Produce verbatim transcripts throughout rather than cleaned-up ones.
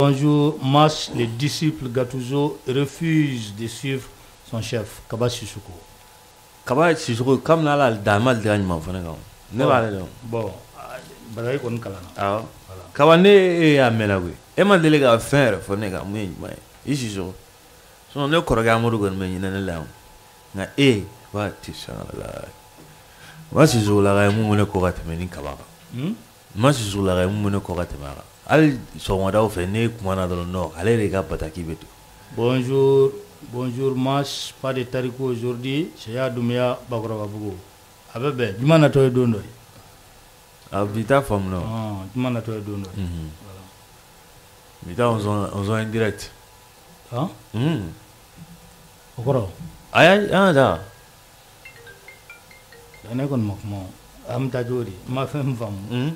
Bonjour, Mas, les disciples Gattuso refusent de suivre son chef, Kaba Sissoko. Kaba Sissoko, comme là, le damal gagne mon frère. Ne va aller. Bon, bagaille qu'on kalana. Ah, Kaba ne est à Melawi. Et ma délégué à faire, faut ne pas moi, moi. Ici so. Son ne corrige amour qu'on me n'y n'a là. Na eh, va tu sais là. Moi si je la gagne mon ne corrige me ni Kaba. Hmm? Moi si je la gagne mon ne corrige mara. Al so wada fait ne kumana dans le nord. Allez les gars pataki betu. Bonjour, bonjour Mas, pas de tariko aujourd'hui. C'est ya Dumia Bakura Babugo. Abebe, du mana to dondo. Abita femme non. Ah, du mana to dondo. Mhm. Bita on zone on zone indirect. Hein? Mhm. Okoro. Aya ah da. Dane kon makmo. Am tajori, ma fem fam. Mhm.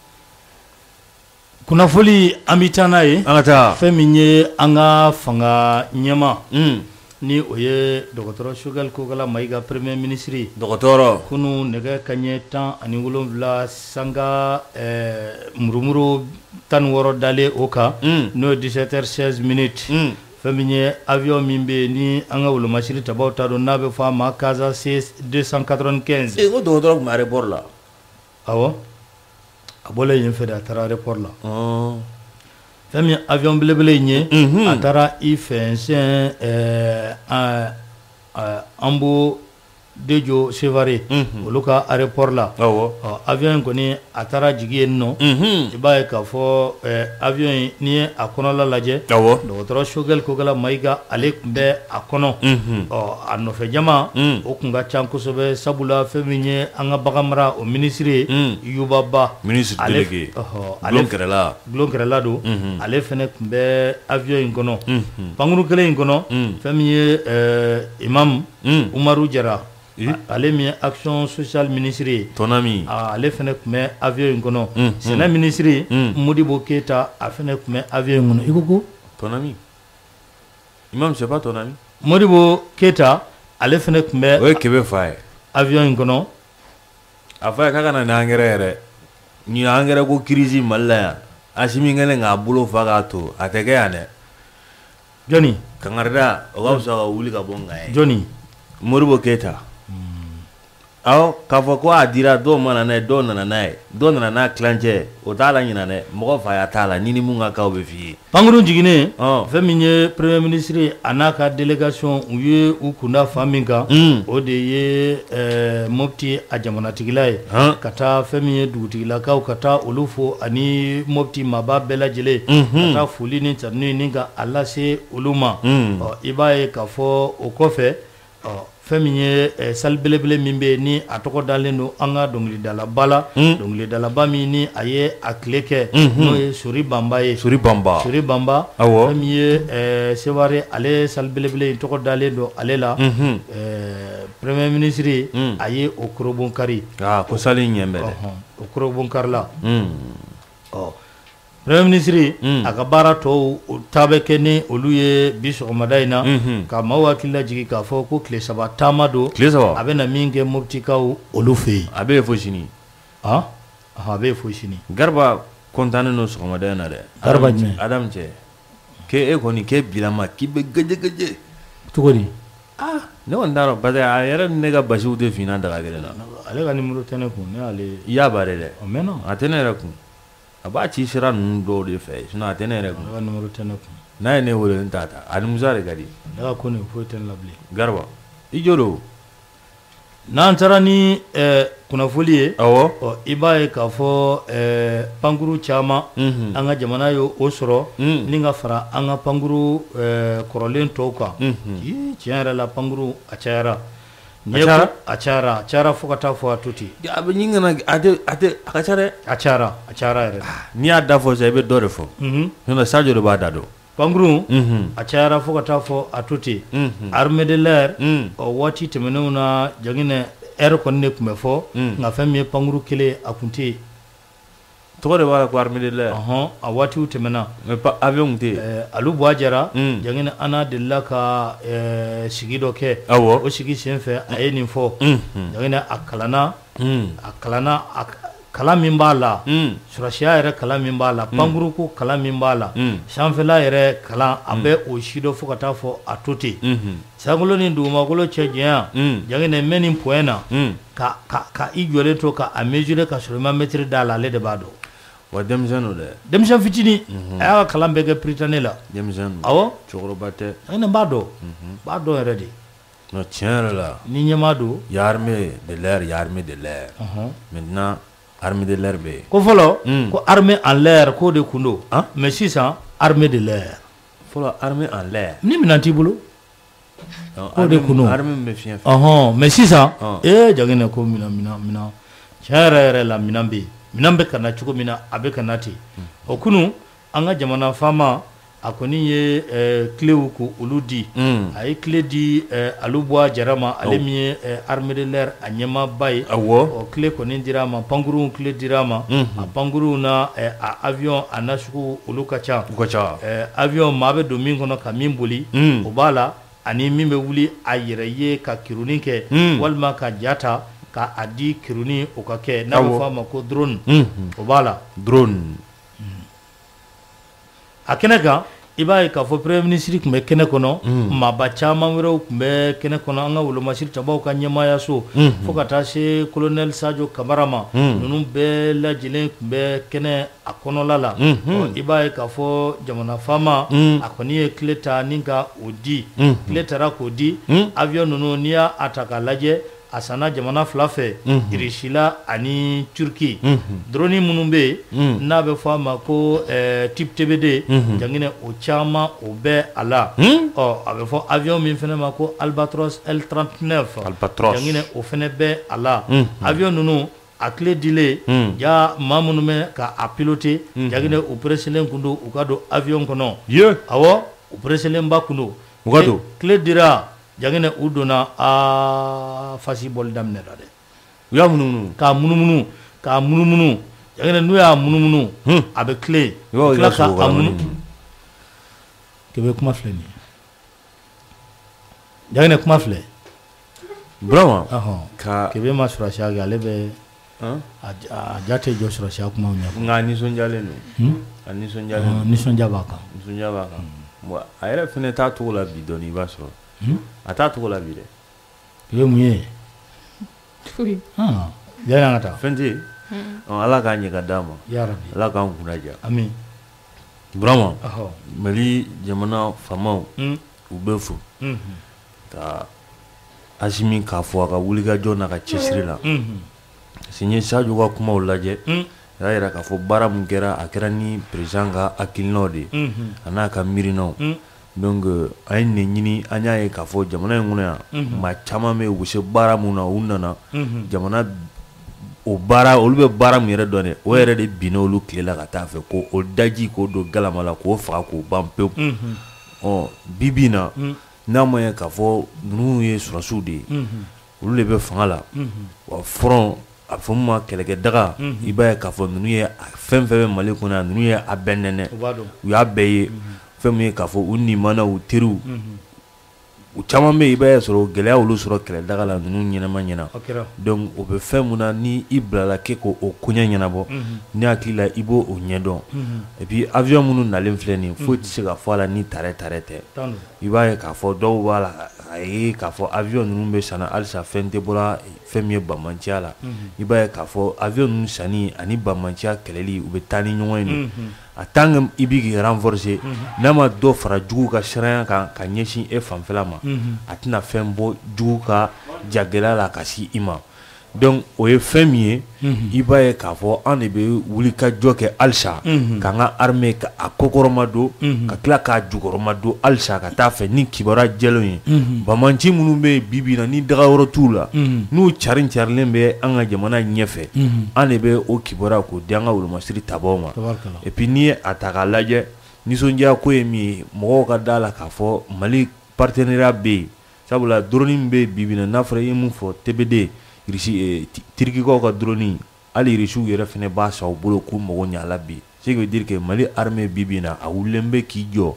Kuna foli amitana ye. Angata. Fem minye anga fanga nyama. Mhm. Ni oye Docteur Choguel Kogala Maïga Premier Ministre. Docteur. Kunu nege kanye tan ani wolonwula sanga eh, murumuru tan woro dale oka. Mm. No dix-sept heures seize minutes. Mm. Feminye avion mimbe ni anga wolo machiri tabauta do nabe fa ma Casa C deux cent quatre-vingt-quinze. E ko docteur ko aéroport la. Awo. Abole yin feda tara aéroport la. Oh. Femi avion blebele nye Mhm. atara ifensen euh euh ambo dejo chevare Mhm. oluka aéroport la. Awo. Uh, avion koni atara jigi no Mhm. ibaye ka fo eh, avion ni a kono la laje Awo. Docteur Choguel Kogala Maïga ale kunbe a kono Mhm. uh, a nɔfɛ jama Mm. o kun ka ca kosɛbɛ sabula fɛn min ye an ka baganmara o ministre Mm. Yubaba Ministre ale délégué. ɔhɔ, ale Glon Kerala. Glon Kerala do Mhm. ale fɛnɛ kun bɛ avion in kɔnɔ Mhm. pankuru kelen in kɔnɔ Mm. fɛn min ye eh, imam Mm. Umaru Jara Eh? a- ale min ye action sociale ministre ye Ton ami. Ah, ale fɛnɛ kun bɛ avion in kɔnɔ Mm, sɛnɛ ministre Mm. Modibo Keita a fɛnɛ kun bɛ avion in kɔnɔ i ko ko Ton ami. Imam c'est pas ton ami. Modibo Keita ale fɛnɛ kun bɛ Ouais, Kebe Faye. avion in kɔnɔ Afa ka kana na angere yɛrɛ. Ni angere ko crise malla ya. Asimi ngene nga bolo fa ka to. Ateke ya ne. Johnny Kangarda o ga usa ka wuli ka bonga ye. Johnny Moribo Keita. Aw k'a fɔ ko a dira dɔw mana n'a ye dɔw nana n'a ye dɔw nana n'a tilancɛ o t'a la ɲinɛ dɛ mɔgɔ fa ya t'a la ni ni mun ka kaw bɛ f'i ye. pankuru jiginnen Ɔn. fɛn min ye premier ministre a n'a ka délégation u ye u kunda fan min kan Mm. o de ye eh, mopti a jamanatigila ye Han. ka taa fɛn min ye dugutigilakaw ka taa olu fo ani mopti maba bɛɛ lajɛlen Mhm. ka taa foli ni tanuni ni ka a lase olu ma Mm. ɔ i b'a ye k'a fɔ o kɔfɛ ɔ fɛn min ye eh, sali belebele min bɛ yen ni a tɔgɔ dalen don an ka dɔnkilidalaba la Mm. dɔnkilidalaba min ni a ye a tile kɛ Mhm. n'o ye sori banba ye Suri Bamba. sori banba Awɔ. fɛn min ye eh, seware ale sali belebele in tɔgɔ dalen don ale la Mhm. eh, premier ministre Mm. a ye o korobon kari Ah ko sali ɲɛ bɛ dɛ. ɔhɔn, o korobon kari la Mm. ɔ premier ministre Mm. a ka baara tɔw o ta bɛ kɛ ni olu ye bi sɔgɔmada in na Mhm. ka maaw hakili lajigi k'a fɔ ko tile saba taama don Tile saba. a bɛ na min kɛ moptikaw olu fɛ yen A bɛ fo sini. ah a bɛ fo sini Garba kontannen don sɔgɔmada in na dɛ. Garba Adam- jumɛn? Adam cɛ. K'e e kɔni k'e bilama k'i bɛ gɛjɛgɛjɛ. cogo di Ah ne kɔni t'a dɔn parce que a yɛrɛ ni ne ka basiw tɛ finna daga kelen na. ale ka numéro tɛ ne kun ne y'ale I y'a bare dɛ. o mɛnna A tɛ ne yɛrɛ kun. A b'a ci sira ninnu dɔw de fɛ sinon a tɛ ne yɛrɛ kun. ale ka numéro tɛ ne kun N'a ye ne wele n t'a ta a ni Musa de ka di. ne ka ko nin foyi tɛ ne la bilen Garba i jo don. n'an taara ni eh, kunnafoli ye Awɔ. ɔ i b'a ye k'a fɔ eh, pankuru caman Mhm. an ka jamana ye o sɔrɔ Mm. ni ka fara an ka pankuru eh, kɔrɔlen tɔw kan Mhm. Ii, tiɲɛ yɛrɛ la pankuru a cayara N'i A ye cayara? ko- a cayara a cayara fo ka taa fɔ a to ten A bɛ ɲin kana a tɛ a tɛ a ka ca dɛ. a cayara a cayara yɛrɛ de. N'i y'a da fɔ sisan i bɛ dɔ de fɔ. Mhm. Sinon Sadio de b'a da dɔn. pankuru Mhm. a cayara fo ka taa fɔ a to ten Mhm. armée de l'air Mm. ɔ waati tɛmɛnenw na jaginɛ ɛri kɔni de tun bɛ fɔ Mm. nka fɛn min ye pankuru kelen a kun tɛ yen Tɔgɔ de b'a la ko armée de l'air. ɔhɔn a waatiw tɛmɛna Mais pas avion tɛ yen. ɛɛ alu buwa jara Mm. jaginɛ an n'a delila ka ɛɛ sigi dɔ kɛ Awɔ. o sigi sen fɛ a ye nin fɔ Mhm. jaginɛ a kalanna Mm. a kalanna a kala min b'a la surasiya yɛrɛ kala min b'a la pankuruko kala min b'a la sanfɛla yɛrɛ kalan a bɛ o si dɔ fo ka taa fɔ a to ten sankolo ni dugumakolo cɛ janya jangɛnɛ mɛ nin point na ka ka ka i jɔlen to ka a mesurer ka sɔrɔ i ma mètre d'a la ale de b'a dɔn wa denmisɛnninw dɛ denmisɛn fitinin a y'a ka kalan bɛɛ kɛ Prytanée la denmisɛnninw awɔ cɛkɔrɔba tɛ jangɛnɛ b'a dɔn b'a dɔn yɛrɛ de non tiɲɛ yɛrɛ la ni ɲɛmaa don il y a armée de l'air il y a armée de l'air maintenant armée de l'air bɛ yen ko fɔlɔ ko armée en l'air k'o de kun don mais sisan armée de l'air fɔlɔ armée en l'air ni minɛn t'i bolo k'o de kun don armée min bɛ fiɲɛ fɛ ɔhɔn mais sisan ee jangɛnɛ ko minɛn minɛn minɛn tiɲɛ yɛrɛ yɛrɛ la minɛn bɛ yen minɛn bɛ ka na cogo min na a bɛ ka na ten o kunu an ka jamana faama a kɔni ye clés ko olu di a ye clé di Alubuwa Jara ma ale min ye armée de l'air a ɲɛmaaba ye o clé kɔni dira a ma pankuruw clé dira a ma a pankuruw na a avion a nasugu olu ka ca avion maa bɛ don min kɔnɔ ka min boli o b'a la ani min bɛ wuli a yɛrɛ ye ka kiruni kɛ walima ka jata ka a di kiruni o ka kɛ n'a bɛ fɔ a ma ko drone o b'a la drone a kɛnɛ kan i b'a ye k'a fɔ premier ministre tun bɛ kɛnɛ kɔnɔ maaba caman wɛrɛw tun bɛ kɛnɛ kɔnɔ an ka wolomasiri tabaw ka ɲɛmaayaso fo ka taa se colonel Sajo Kamara ma ninnu bɛɛ lajɛlen tun bɛ kɛnɛ a kɔnɔla la i b'a ye k'a fɔ jamana faama a kɔni ye tile ta ni ka o di tile taara k'o di avion ninnu n'i y'a ta k'a lajɛ a sanna jamana fila fɛ Irishila ani Turki drone minnu bɛ yen n'a bɛ fɔ a ma ko type T B D jangɛnɛ o caman o bɛ a la ɔ a bɛ fɔ avion min fana ma ko Albatros L trente-neuf jangɛnɛ o fana bɛ a la avion ninnu a clé dilen ja maa minnu bɛ ka a piloter jangɛnɛ u presselen kun don u ka don avion kɔnɔ awɔ u presselen ba kun don u ka don clé dira jangɛnɛ u donna a fasi bɔli daminɛ la dɛ u y'a munumunu k'a munumunu k'a munumunu jangɛnɛ n'u y'a munumunu a bɛ tile tila ka a munumunu kɛmɛ kuma filɛ nin ye jangɛnɛ kuma filɛ Burama ka kɛmɛ ma surasiya kɛ ale bɛ a ja tɛ jɔ surasiya kumaw ɲɛ nka a nisɔndiyalen don a nisɔndiyalen don nisɔndiya b'a kan nisɔndiya b'a kan bon a yɛrɛ fɛnɛ t'a cogo la bi dɔɔni i b'a sɔrɔ a t'a cogo la bi dɛ i bɛ mun ye yanni an ka taa fɛn tɛ yen ala k'a ɲɛ ka d'a ma ala k'an kunna diya ami Burama Mali jamana faamaw u bɛ fo ka Asimi k'a fɔ a ka wulikajɔ n'a ka cɛsiri la parce que n ye Sajo ka kumaw lajɛ a y'a jira k'a fɔ baara min kɛra a kɛra ni président ka hakilinaw de ye a n'a ka miirinaw donc an ye nin ɲini an y'a ye k'a fɔ jamana in kɔnɔ yan maa caman bɛ yen u bɛ se baara mun na u nana jamana o baara olu bɛ baara min yɛrɛ dɔn dɛ o yɛrɛ de binna olu tile la ka taa fɛ ko o daji k'o don galama la k'o faga k'o ban pewu ɔ bi bi in na n'a ma ye k'a fɔ ninnu ye sɔrɔsiw de ye olu de bɛ fanga la wa front a fɔ min ma kɛlɛkɛ daga i b'a ye k'a fɔ ninnu ye fɛn fɛn bɛ Mali kɔnɔ yan ninnu ye a bɛɛ nɛnɛ u y'a bɛɛ ye fɛn min ye k'a fɔ u nimana u teriw u caman bɛ yen i b'a ye sɔrɔ gɛlɛya olu sɔrɔ kɛlɛ daga la ninnu ɲɛnama ɲɛna donc o bɛ fɛn mun na ni i bilala k'e k'o koɲɛ ɲɛnabɔ ni hakili la i b'o o ɲɛdɔn et puis avion minnu nalen filɛ nin ye foyi tɛ se ka fɔ a la ni tarɛ tarɛ tɛ i b'a ye k'a fɔ dɔw b'a la a ye k'a fɔ avion ninnu bɛ sanna halisa fɛn tɛ bɔra fɛn min ye banbanciya la i b'a ye k'a fɔ avion ninnu sanni ani banbanciya kɛlɛli u bɛ taa ni ɲɔgɔn ye a tant que i b'i k'i renforcer n'a ma dɔ fara jugu ka siranya kan ka ɲɛsin e fanfɛla ma a tɛna fɛn bɔ jugu ka jagɛlɛya la ka se i ma donc o ye fɛn min ye i b'a ye k'a fɔ an de bɛ wuli ka jɔ kɛ halisa k'an ka armée ka a kokɔrɔma don ka tila k'a jukɔrɔma don halisa ka taa fɛ ni kibaruya jɛlenw ye banbanci minnu bɛ yen bi bi in na ni daga yɔrɔ t'u la n'u carin carilen bɛ an ka jamana ɲɛfɛ an de bɛ o kibaruya k'o di an ka wolomasiri tabaw ma et puis n'i ye a ta k'a lajɛ nisɔndiya ko ye min ye mɔgɔw ka d'a la k'a fɔ Mali partenariat bɛ yen sabula drone min bɛ yen bi bi in na n'a fɔra i ye mun fɔ T B D Irisi Tirikikaw ka drone hali Irisiw yɛrɛ fɛnɛ b'a san u bolo k'u mago ɲɛ a la bi ce qui veut dire que Mali armée bi bi in na a wulilen bɛ k'i jɔ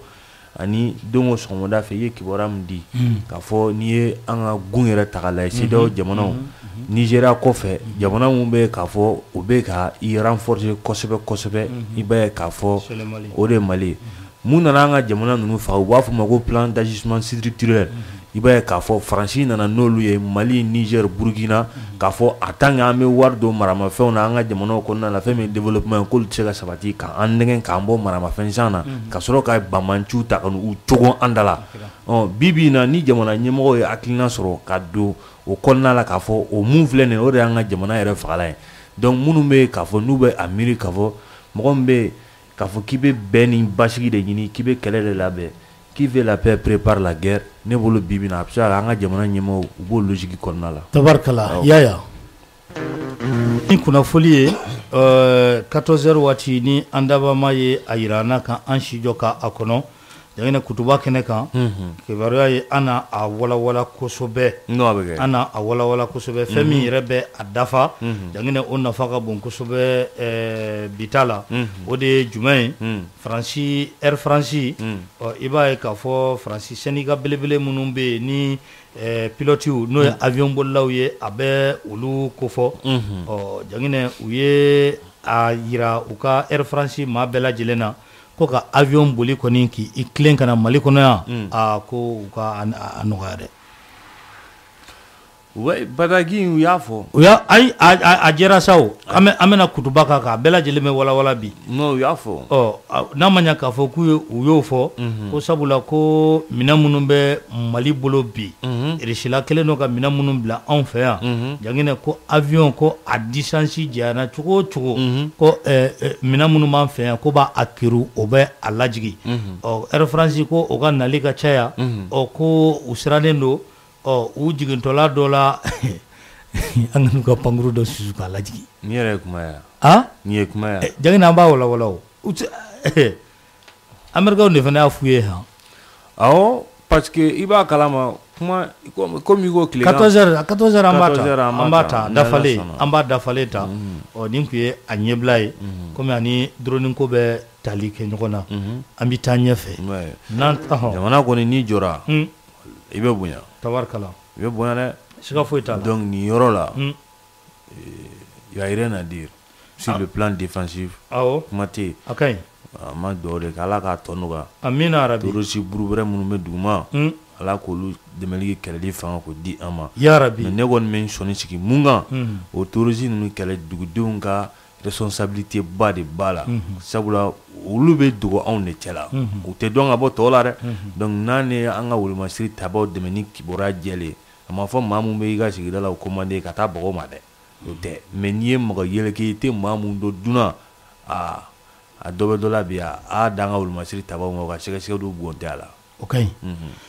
ani dongo sɔgɔmada fɛ i ye kibaruya min di k'a fɔ n'i ye an ka gun yɛrɛ ta k'a lajɛ CEDEAO jamanaw Nigeria kɔfɛ jamana mun bɛ k'a fɔ u bɛ ka i renforcer kosɛbɛ kosɛbɛ i b'a ye k'a fɔ o de ye Mali ye mun nana an ka jamana ninnu faga u b'a fɔ ma ko plan d'ajustement structurel i b'a ye k'a fɔ Faransi nana n'olu ye Mali Niger Burkina k'a fɔ en tant que an bɛ wari don maramafɛnw na an ka jamanaw kɔnɔna la fɛn min développement k'olu tɛ se ka sabati k'an nɛgɛn k'an bɔ maramafɛn san na ka sɔrɔ ka bamanciw ta ka n'u cogo an da la bi bi in na ni jamana ɲɛmɔgɔw ye hakilina sɔrɔ ka don o kɔnɔna la k'a fɔ o mun filɛ nin ye o de y'an ka jamana yɛrɛ fagala ye donc minnu bɛ k'a fɔ n'u bɛ a miiri k'a fɔ mɔgɔ min bɛ k'a fɔ k'i bɛ bɛn ni basigi de ɲini k'i bɛ kɛlɛ de labɛn qui veut la paix prépare la guerre ne bolo bi bi in na a bɛ se ka an ka jamana ɲɛmɔgɔw u b'o logique kɔnɔna la tabarikala Yaya ni kunnafoli ye quatorze heures waati ni an dabama ye a yira an na kan an si jɔ ka a kɔnɔ jangine kutuba kɛnɛ kan kibaruya ye an na a walawala kosɛbɛ an na a walawala kosɛbɛ fɛn min yɛrɛ bɛ a dafa jangine o nafa ka bon kosɛbɛ bita la o de ye jumɛn ye Faransi Air France i b'a ye k'a fɔ Faransi syndicat belebele minnu bɛ yen ni pilotiw n'o ye avion bolilaw ye a bɛ olu kofɔ jangine u ye a yira u ka Air France maa bɛɛ lajɛlen na ko ka avion boli kɔni k'i tilen ka na Mali kɔnɔ yan a ko u ka a nɔgɔya dɛ ouais Badagui u y'a fɔ u y'a ayi a jɛra sa o an bɛna kutuba kan k'a bɛɛ lajɛlen bɛ walawala bi non u y'a fɔ ɔ n'a ma ɲɛ k'a fɔ k'u ye u y'o fɔ ko sabula ko minɛn minnu bɛ Mali bolo bi Rusila kelen don ka minɛn minnu bila anw fɛ yan jangine ko avion ko a distance janyana cogo o cogo ko minɛn minnu b'an fɛ yan ko b'a a kiru o bɛ a lajigi ɔ Air France ko o ka nali ka caya ɔ ko u sirannen don ɔ u jigintɔla dɔ la an ka n'u ka pankuru dɔ susu k'a lajigi ni yɛrɛ ye kuma ye ah ni ye kuma ye jangine an b'a walawala o Américains de fana y'a f'u ye han awɔ parce que i b'a kalama kuma comme i ko tile quatorze heures quatorze heures an b'a ta an b'a ta dafalen an b'a dafalen ta ɔ nin tun ye a ɲɛbila ye komi ani drone ko bɛ tali kɛ ɲɔgɔn na an bɛ taa ɲɛfɛ n'an jamana kɔni n'i jɔra i bɛ bonya tabarikala i bɛ bonya dɛ siga foyi t'a la donc nin yɔrɔ la il y a rien à dire sur le plan défensif awɔ kuma tɛ yen a ka ɲi an ma dugawu de kɛ Ala k'a tɔ nɔgɔya amina arabi terroriste burubɛrɛ minnu bɛ duguma Ala k'olu dɛmɛli kɛlɛli fanga k'o di an ma ya rabi mais ne kɔni bɛ n sɔnni sigi mun kan o terroriste ninnu kɛlɛ dugudenw ka responsabilité ba de b'a la sabula olu bɛ dogo anw de cɛ la u tɛ dɔn ka bɔ tɔw la dɛ donc n'an ye an ka wolomasiri tabaw dɛmɛ ni kibaruya jɛlen a ma fɔ maa mun bɛ i ka sigida la o commandé ka taa bɔgɔ ma dɛ o tɛ mais n'i ye mɔgɔ yɛlɛkɛ i tɛ maa mun dɔn dunan aa a dɔ bɛ dɔ la bi a a dan ka wolomasiri tabaw ma o ka sɛgɛsɛgɛliw bɔn tɛ a la o ka ɲi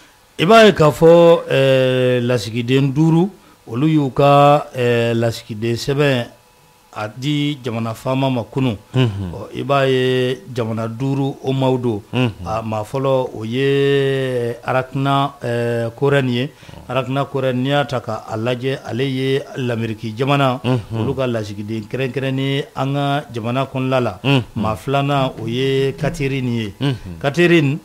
i b'a ye k'a fɔ lasigiden duuru olu y'u ka lasigiden sɛbɛn a di jamana faama ma kunun i b'a ye jamana duuru o maaw don a maa fɔlɔ o ye Arakina Korɛni ye Arakina Korɛni n'i y'a ta k'a lajɛ ale ye l'Amérique jamana olu ka lasigiden kɛrɛnkɛrɛnnen an ka jamana kɔnɔna la maa filanan o ye Catherine ye Catherine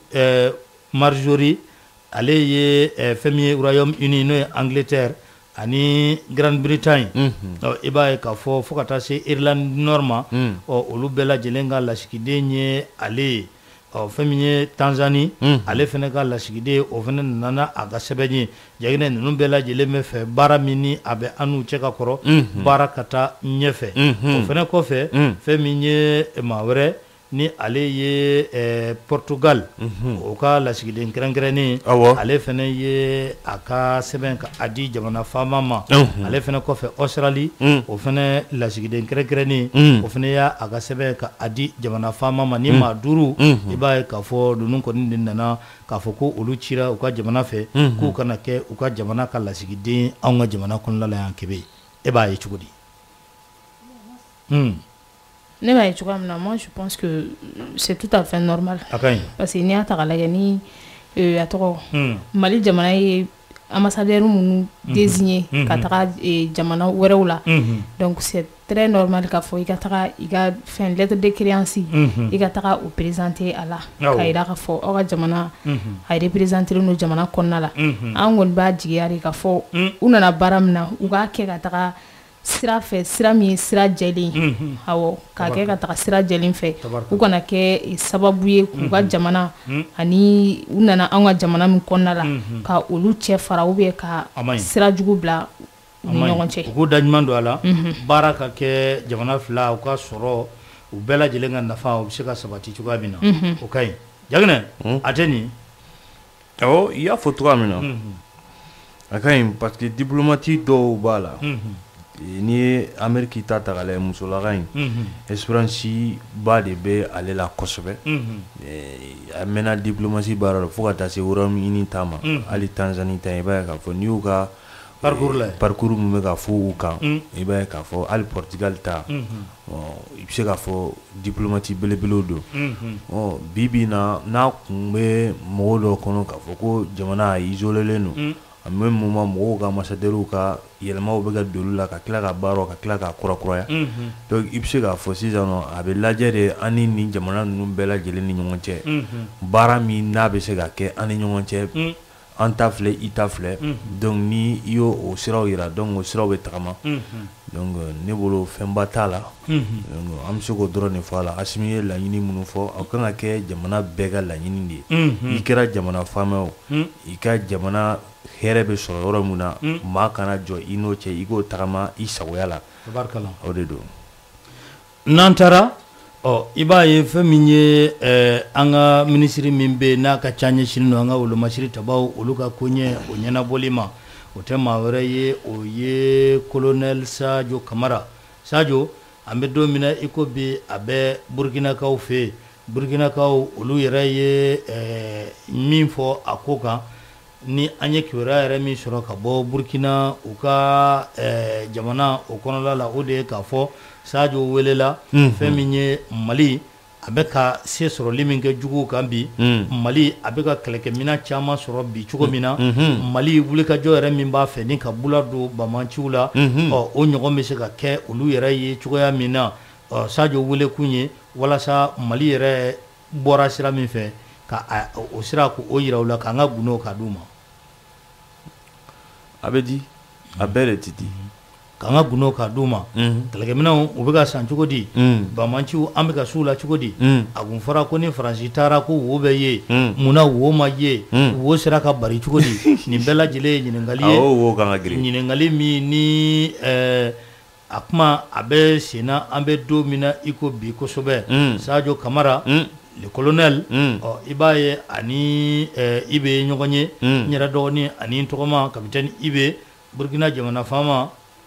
Marjorie ale ye fɛn min ye Royaume-Uni n'o ye Angleterre ani Grande-Bretagne i b'a ye k'a fɔ fo ka taa se Irlande Nord ma ɔ olu bɛɛ lajɛlen ka lasigiden ye ale ye ɔ fɛn min ye Tanzanie ale fana ka lasigiden o fana nana a ka sɛbɛn ye jagina ninnu bɛɛ lajɛlen bɛ fɛ baara min ni a bɛ an n'u cɛ ka kɔrɔ baara ka taa ɲɛfɛ o fana kɔfɛ fɛn min ye maa wɛrɛ ni ale ye Portugal o ka lasigiden kɛrɛnkɛrɛnnen ale fana ye a ka sɛbɛn ka a di jamana faama ma ale fana kɔfɛ Australie o fana lasigiden kɛrɛnkɛrɛnnen o fana y'a a ka sɛbɛn ka a di jamana faama ma ni maa duuru i b'a ye k'a fɔ ninnu kɔni de nana k'a fɔ ko olu cira u ka jamana fɛ k'u kana kɛ u ka jamana ka lasigiden anw ka jamana kɔnɔna la yan kebe e b'a ye cogo di ne b'a ye cogoya min na moi je pense que c'est tout à fait normal a ka ɲi parce que n'i y'a ta k'a lajɛ ni a tɔgɔ Mali jamana ye ambassadeur minnu désigné ka taga jamana wɛrɛw la donc c'est très normal k'a fɔ i ka taga i ka fɛn lettre de créance i ka taga o présenter a la ka yira k'a fɔ aw ka jamana a représenter no jamana kɔnɔna la an kɔni b'a jigiya de k'a fɔ u nana baara min na u k'a kɛ ka taga sira fɛ sira min ye sira jɛlen awɔ k'a kɛ ka taga sira jɛlen fɛ u kana kɛ sababu ye k'u ka jamana ani u nana an ka jamana min kɔnɔna la ka olu cɛ fara ou bien ka sira jugu bila u ni ɲɔgɔn cɛ u k'u da ɲuman don a la baara ka kɛ jamana fila u ka sɔrɔ u bɛɛ lajɛlen ka nafa u bɛ se ka sabati cogoya min na o ka ɲi Jaginɛ a tɛ nin awɔ i y'a fɔ cogoya min na a ka ɲi parce que diplomate dɔw b'a la ni ye Amérique ta ta k'a lajɛ musolaka in espérance ba de bɛ ale la kosɛbɛ a mɛnna diplomatie baara la fo ka taa se Royaume-Uni ta ma hali Tanzanie ta i b'a ye k'a fɔ n'i y'u ka parcours la parcours min bɛ ka fɔ u kan i b'a ye k'a fɔ hali Portugal ta i bɛ se k'a fɔ diplomate belebelew don bi bi in na n'a kun bɛ mɔgɔw dɔ kɔnɔ k'a fɔ ko jamana isolelen don a même moment mɔgɔw ka ambassadeurs ka yɛlɛmaw bɛ ka don la ka tila ka baaraw ka tila ka kurakuraya donc i bɛ se k'a fɔ sisan nɔ a bɛ lajɛ de an ni nin jamana ninnu bɛɛ lajɛlen ni ɲɔgɔn cɛ baara min n'a bɛ se ka kɛ an ni ɲɔgɔn cɛ an ta filɛ i ta filɛ donc ni i y'o o siraw yira donc o siraw bɛ tagama donc ne bolo fɛnba t'a la donc an bɛ se k'o dɔrɔn de fɔ a la Asimi ye laɲini minnu fɔ a kan ka kɛ jamana bɛɛ ka laɲini de ye i kɛra jamana faama o i ka jamana hɛrɛ bɛ sɔrɔ yɔrɔ min na maa kana jɔ i n'o cɛ i k'o tagama i sagoya la o de don n'an taara ɔ i b'a ye fɛn min ye an ka minisiri min bɛ n'a ka ca ɲɛsinnen don an ka wolomasiri tabaw olu ka koɲɛ o ɲɛnabɔli ma o tɛ maa wɛrɛ ye o ye colonel Sadio Kamara Sadio an bɛ don min na i ko bi a bɛ Burkinakaw fɛ yen Burkinakaw olu yɛrɛ ye min fɔ a ko kan ni an ye kibaruya yɛrɛ min sɔrɔ ka bɔ Burkina u ka jamana o kɔnɔla la o de ye k'a fɔ Sadio welela fɛn min ye Mali a bɛ ka se sɔrɔli min kɛ juguw kan bi Mali a bɛ ka kɛlɛkɛminɛn caman sɔrɔ bi cogo min na Mali wulikajɔ yɛrɛ min b'a fɛ ni ka bula don bamaciw la ɔ o ɲɔgɔn bɛ se ka kɛ olu yɛrɛ ye cogoya min na ɔ Sadio wele kun ye walasa Mali yɛrɛ bɔra sira min fɛ ka o sira k'o yira u la k'an ka gundo k'a d'u ma a bɛ di a bɛɛ de tɛ di k'an ka gundo k'a d'u ma kɛlɛkɛminɛnw u bɛ ka san cogo di bamaciw an bɛ ka s'u la cogo di a kun fɔra ko ni Faransi taara ko wo bɛ ye munna wo ma ye wo sera ka bari cogo di nin bɛɛ lajɛlen ye ɲininkali ye wo kan ka girin ɲininkali min ni a kuma a bɛ sen na an bɛ don min na i ko bi kosɛbɛ Sadio Kamara le colonel ɔ i b'a ye ani i bɛ ɲɔgɔn ye n yɛrɛ dɔgɔnin ani n tɔgɔma capitaine i bɛ Burkina jamana faama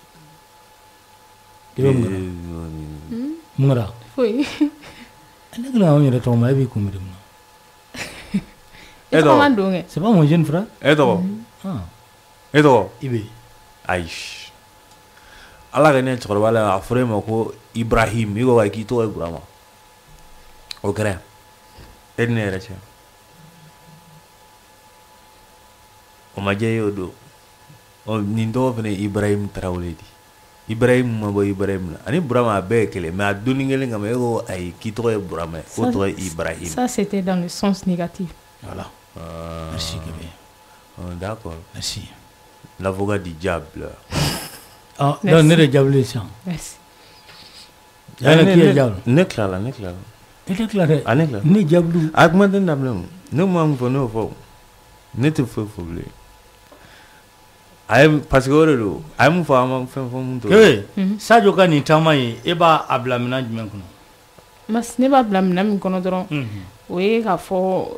i bɛ mun kɛra mun kɛra foyi ne kɛra anw yɛrɛ tɔgɔma e b'i kun biri mun na e tɔgɔ man don kɛ c'est pas mon jeune frère e tɔgɔ e tɔgɔ i bɛ ayi ala ka ne cɛkɔrɔba la a fɔra e ma ko Ibrahim i ko k'i tɔgɔ ye Burama o kɛra e ni ne yɛrɛ cɛ o ma diya e ye o don nin tɔgɔ fana ye Ibrahim Tarawele di Ibrahim ma bɔ Ibrahim la ani Burama a bɛɛ ye kelen mais a donni kelen kama e ko ayi k'i tɔgɔ ye Burama ye k'o tɔgɔ ye Ibrahim. Ça c'était dans le sens négatif. Voilà. Euh, merci Kébé. Oh, d'accord. Merci. L'avocat du diable. Ah, non, ne le diable ça. Merci. Yana qui est diable? Ne clara, ne clara. Il est clair. Ah, ne clara. Ne diable. Agma den diable. Ne m'en faut ne faut. Ne te faut faut blé. Ayi parce que o de don a ye mun fɔ an ma fɛn fɔ mun to Kebe Sadio ka nin taama ye e b'a a bila minɛn jumɛn kɔnɔ Mas ne b'a bila minɛn min kɔnɔ dɔrɔn o ye k'a fɔ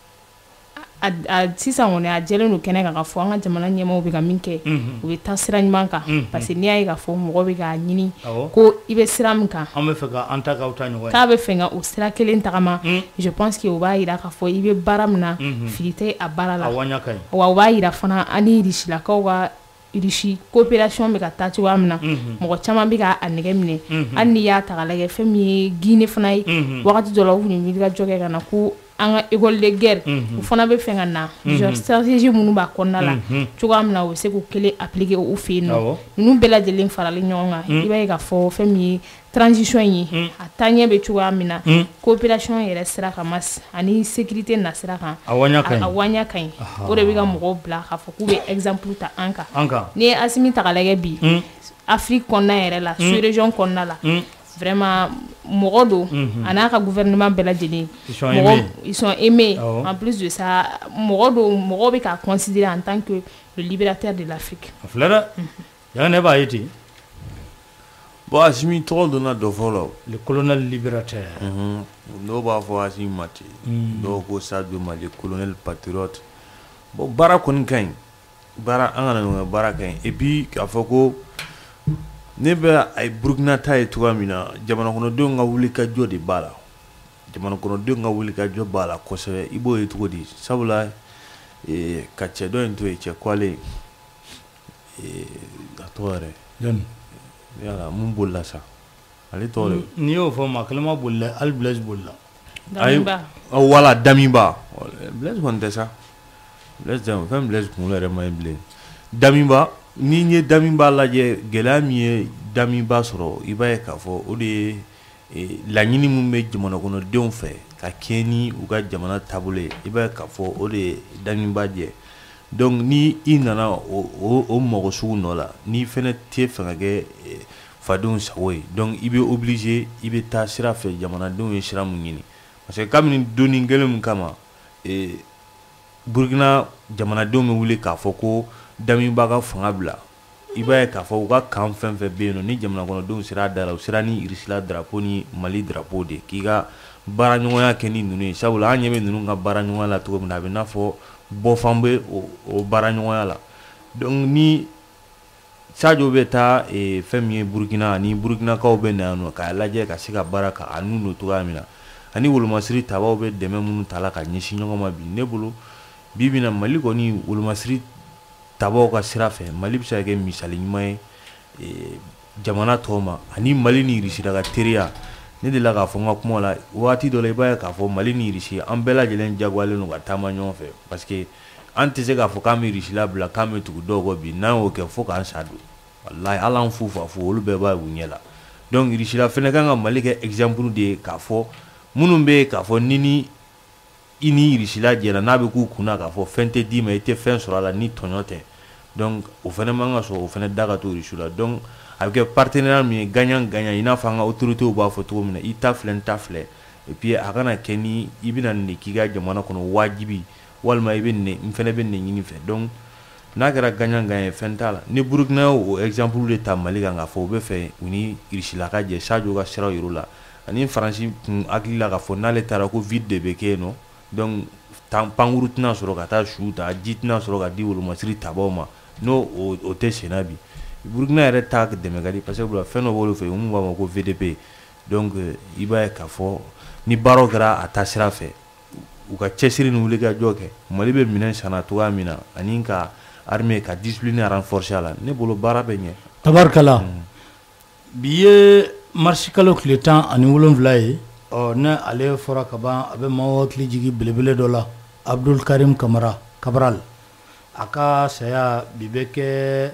a sisan kɔni a jɛlen don kɛnɛ kan k'a fɔ an ka jamana ɲɛmaaw bɛ ka min kɛ u bɛ taa sira ɲuman kan parce que n'i y'a ye k'a fɔ mɔgɔ bɛ k'a ɲini ko i bɛ sira min kan an bɛ fɛ ka an ta k'aw ta ɲɔgɔn ye k'a bɛ fɛ ka o sira kelen tagama je pense que o b'a jira k'a fɔ i bɛ baara min na fili tɛ a baara la a waɲa ka ɲi wa o b'a jira fana an ni Risilakaw ka Rishi coopération bɛ ka taa cogoya min na mɔgɔ caman bɛ k'a nɛgɛ minɛ hali n'i y'a ta k'a lajɛ fɛn min ye Guinée fana ye wagati dɔ la u tun ye wulikajɔ kɛ ka na ko an ka école de guerre o fana bɛ fɛ ka na genre stratégie minnu b'a kɔnɔna la cogoya min na u bɛ se k'u kelen appliquer u fɛ yen nɔ ninnu bɛɛ lajɛlen farali ɲɔgɔn kan i b'a ye k'a fɔ fɛn min ye transition ye a taaɲɛ bɛ cogoya min na coopération yɛrɛ sira kan ani sécurité na sira kan a waɲa ka ɲi a waɲa ka ɲi o de bɛ ka mɔgɔw bila k'a fɔ k'u bɛ exemple ta an kan n'i ye Asimi ta k'a lajɛ bi Afrique kɔnɔna yɛrɛ la sous région kɔnɔna la vraiment mɔgɔ don a n'a ka gouvernement bɛɛ lajɛlen ils sont aimés en plus de ça mɔgɔ don mɔgɔ bɛ k'a considérer en tant que le libérateur de l'Afrique a filɛ dɛ yan ne b'a ye ten bon Asimi tɔgɔ donna dɔ fɔlɔ le colonel libérateur dɔw b'a fɔ Asimi ma ten dɔw ko Sadio ma le colonel patriote bon baara kɔni ka ɲi baara an kana ɲɔgɔn baara ka ɲi et puis k'a fɔ ko ne bɛ a ye Burukina ta ye cogoya min na jamana kɔnɔdenw ka wuli ka jɔ de b'a la jamana kɔnɔdenw ka wuli ka jɔ b'a la kosɛbɛ i b'o ye cogo di sabula ka cɛ dɔ in to yen cɛ kɔlen a tɔgɔ yɛrɛ yala mun bolila sa ale tɔgɔ de n'i y'o fɔ maa kelen ma bolila hali Blaise bolila Damiba wala Damiba Blaise kɔni tɛ sa Blaise fɛn Blaise kunkolo yɛrɛ ma ye bilen Damiba ni ye Damiba lajɛ gɛlɛya min ye Damiba sɔrɔ i b'a ye k'a fɔ o de ye laɲini min bɛ jamana kɔnɔdenw fɛ ka kɛ ni u ka jamana taabolo ye i b'a ye k'a fɔ o de ye Damiba jɛ donc ni i nana o o mɔgɔ sugu nɔ la ni fɛnɛ tɛ fɛ ka kɛ fadenw sago ye donc i bɛ obligé i bɛ taa sira fɛ jamanadenw ye sira mun ɲini parce que kabini donni kelen min kama Burukina jamanadenw bɛ wuli k'a fɔ ko Damiba ka fanga bila i b'a ye k'a fɔ u ka kan fɛn fɛn bɛ yen nɔ ni jamana kɔnɔdenw sera da la u sera ni Irisila drapeau ni Mali drapeau de k'i ka baara ɲɔgɔnya kɛ ni ninnu ye sabula an ɲɛ bɛ ninnu ka baara ɲɔgɔnya la cogo min na a bɛ n'a fɔ bɔfan bɛ o baara ɲɔgɔnya la donc ni Sadio bɛ taa fɛn min ye Burukina ani Burukinakaw bɛ na yan nɔ k'a lajɛ ka se ka baara ka a n'u don cogoya min na ani wolomasiri tabaw bɛ dɛmɛ minnu ta la ka ɲɛsin ɲɔgɔn ma bi ne bolo bi bi na Mali kɔni wolomasiri tabaw ka sira fɛ Mali bɛ se ka kɛ misali ɲuman ye jamana tɔw ma ani Mali ni Irisila ka teriya ne delila k'a fɔ n ka kuma la waati dɔ la i b'a ye k'a fɔ Mali ni Irisi an bɛɛ lajɛlen jagoyalen don ka taama ɲɔgɔn fɛ parce que an tɛ se k'a fɔ k'an bɛ Irisila bila k'an bɛ tugu dɔw kɔ bi n'an y'o kɛ fo k'an sa don walayi hali an fu fa fu olu bɛɛ b'a u ɲɛ la donc Irisila fɛnɛ kan ka Mali kɛ exemple de ye k'a fɔ minnu bɛ yen k'a fɔ ni ni i ni Irisila jɛra n'a bɛ k'u kunna k'a fɔ fɛn tɛ d'i ma i tɛ fɛn sɔrɔ a la ni tɔɲɔ tɛ donc o fɛnɛ man ka sɔrɔ o fɛnɛ da ka to Irisila donc a bɛ kɛ partenariat min ye gagnant gagnant i n'a fɔ an ka autorités b'a fɔ cogo min na i ta filɛ n ta filɛ et puis a kana kɛ ni i bɛna nin de k'i ka jamana kɔnɔ wajibi walima i bɛ nin n fɛnɛ bɛ nin ɲini fɛ donc n'a kɛra gagnant gagnant ye fɛn t'a la ni Burukina o exemple de ta Mali kan k'a fɔ u bɛ fɛ u ni Irisila ka jɛ Sadio ka siraw yir'u la ani Faransi kun hakili la k'a fɔ n'ale taara ko vide de bɛ kɛ yen nɔ donc pankuru tɛna sɔrɔ ka taa su ta ji tɛna sɔrɔ ka di wolomasiri tabaw ma n'o o tɛ senna bi Burukina yɛrɛ ta dɛmɛ ka di parce que fɛn dɔ b'olu fɛ yen mun b'a ma ko V D P donc i b'a ye k'a fɔ ni baaraw kɛra a taa sira fɛ u ka cɛsiri ni wulikajɔ kɛ Mali bɛ minɛn san na cogoya min na ani ka armée ka discipline renforcer a la ne bolo baara bɛ ɲɛ tabarikala bi ye marisi kalo tile tan ani wolonwula ye ɔ ne ale fɔra ka ban a bɛ maaw hakili jigin belebele dɔ la Abdul Karim Kamara Cabral a ka saya bi bɛ kɛ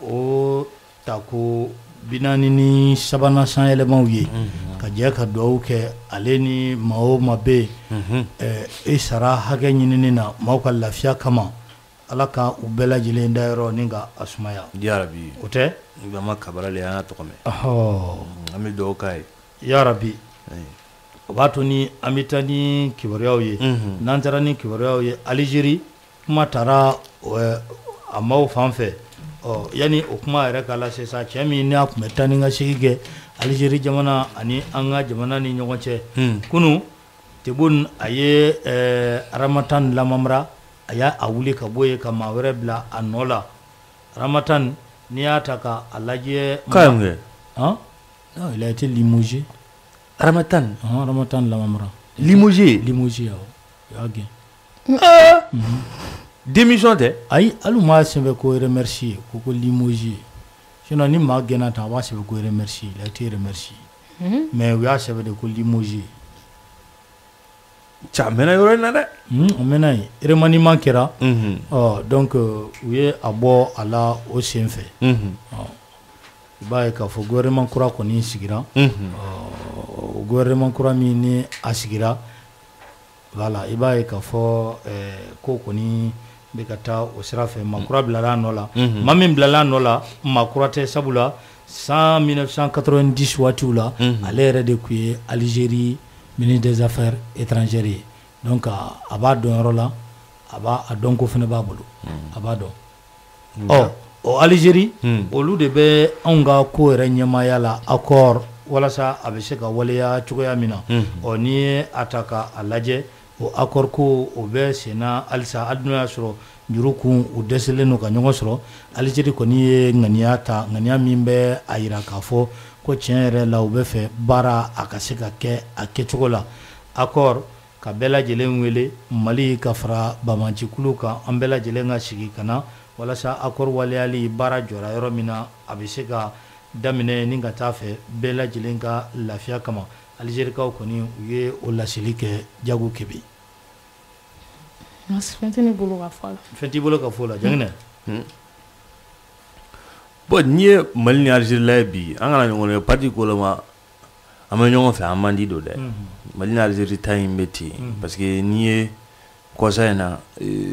o tako bi naani ni sabanan sanyɛlɛmaw ye ka jɛ ka dugawu kɛ ale ni maa o maa bɛ yen e sara hakɛ ɲinini na maaw ka lafiya kama Ala ka u bɛɛ lajɛlen dayɔrɔ ni ka a sumaya yarabi o tɛ Ibrahima Cabral le y'a tɔgɔ mɛn ɔhɔ an bɛ dugawu k'a ye yarabi o b'a to ni an bɛ taa ni kibaruyaw ye n'an taara ni kibaruyaw ye Alizeri kuma taara a maaw fan fɛ ɔ yanni o kuma yɛrɛ ka lase sa cɛ min n'a tun bɛ taa ni ka segin kɛ Alizeri jamana ani an ka jamana ni ɲɔgɔn cɛ kunun Tebboune a ye Ramatan Lamamra a y'a a wuli ka bɔ yen ka maa wɛrɛ bila a nɔ la Ramatan n'i y'a ta ka a lajɛ k'a ye mun kɛ hein non il a été limogé Ramatan hein Ramatan Lamamra limogé limogé awɔ y'a gɛn démission tɛ ayi hali m'a sɛbɛn ko remercier ko ko limogé sinon ni maa gɛnna tan a b'a sɛbɛn ko remercier il a été remercié mais u y'a sɛbɛn de ko limogé ca mɛnna yɔrɔ in na dɛ. o mɛnna yen remaniement kɛra. unhun. donc u ye a bɔ a la o sen fɛ. unhun. i b'a ye k'a fɔ gouvernement kura kɔni sigira. unhun. o gouvernement kura min ni a sigira voilà i b'a ye k'a fɔ ko kɔni bɛ ka taa o sira fɛ maa kura bilara a nɔ la. maa min bilara a nɔ la maa kura tɛ sabula san mille neuf cent quatre-vingt-dix waatiw la. ale yɛrɛ de tun ye Algérie ministre des affaires étrangères ye donc a b'a dɔn yɔrɔ la a b'a a dɔn ko fana b'a bolo a b'a dɔn. ɔ o Algérie olu de bɛ anw ka ko yɛrɛ ɲɛmaaya la accord walasa a bɛ se ka waleya cogoya min na. ɔ n'i ye a ta k'a lajɛ o accord ko o bɛ sen na halisa hali n'o y'a sɔrɔ juru kun u dɛsɛlen don ka ɲɔgɔn sɔrɔ Algérie kɔni ye ŋaniya ta ŋaniya min bɛ a jira k'a fɔ ko tiɲɛ yɛrɛ la u bɛ fɛ baara a ka se ka kɛ a kɛcogo la accord ka bɛɛ lajɛlen wele Mali ka fara Banbaancikulu kan an bɛɛ lajɛlen ka sigi ka na walasa accord waleyali baara jɔra yɔrɔ min na a bɛ se ka daminɛ ni ka taa fɛ bɛɛ lajɛlen ka lafiya kama Algérikaw kɔni u ye o laseli kɛ Jago Kebe. fɛn tɛ ne bolo ka fɔ la. fɛn t'i bolo ka fɔ la Janginɛ. bon n'i ye Mali ni Algérie lajɛ bi an kana ɲɔgɔn ye parti ko la ma an bɛ ɲɔgɔn fɛ an man di don dɛ. Mali ni Algérie ta in bɛ ten parce que n'i ye kɔsa in na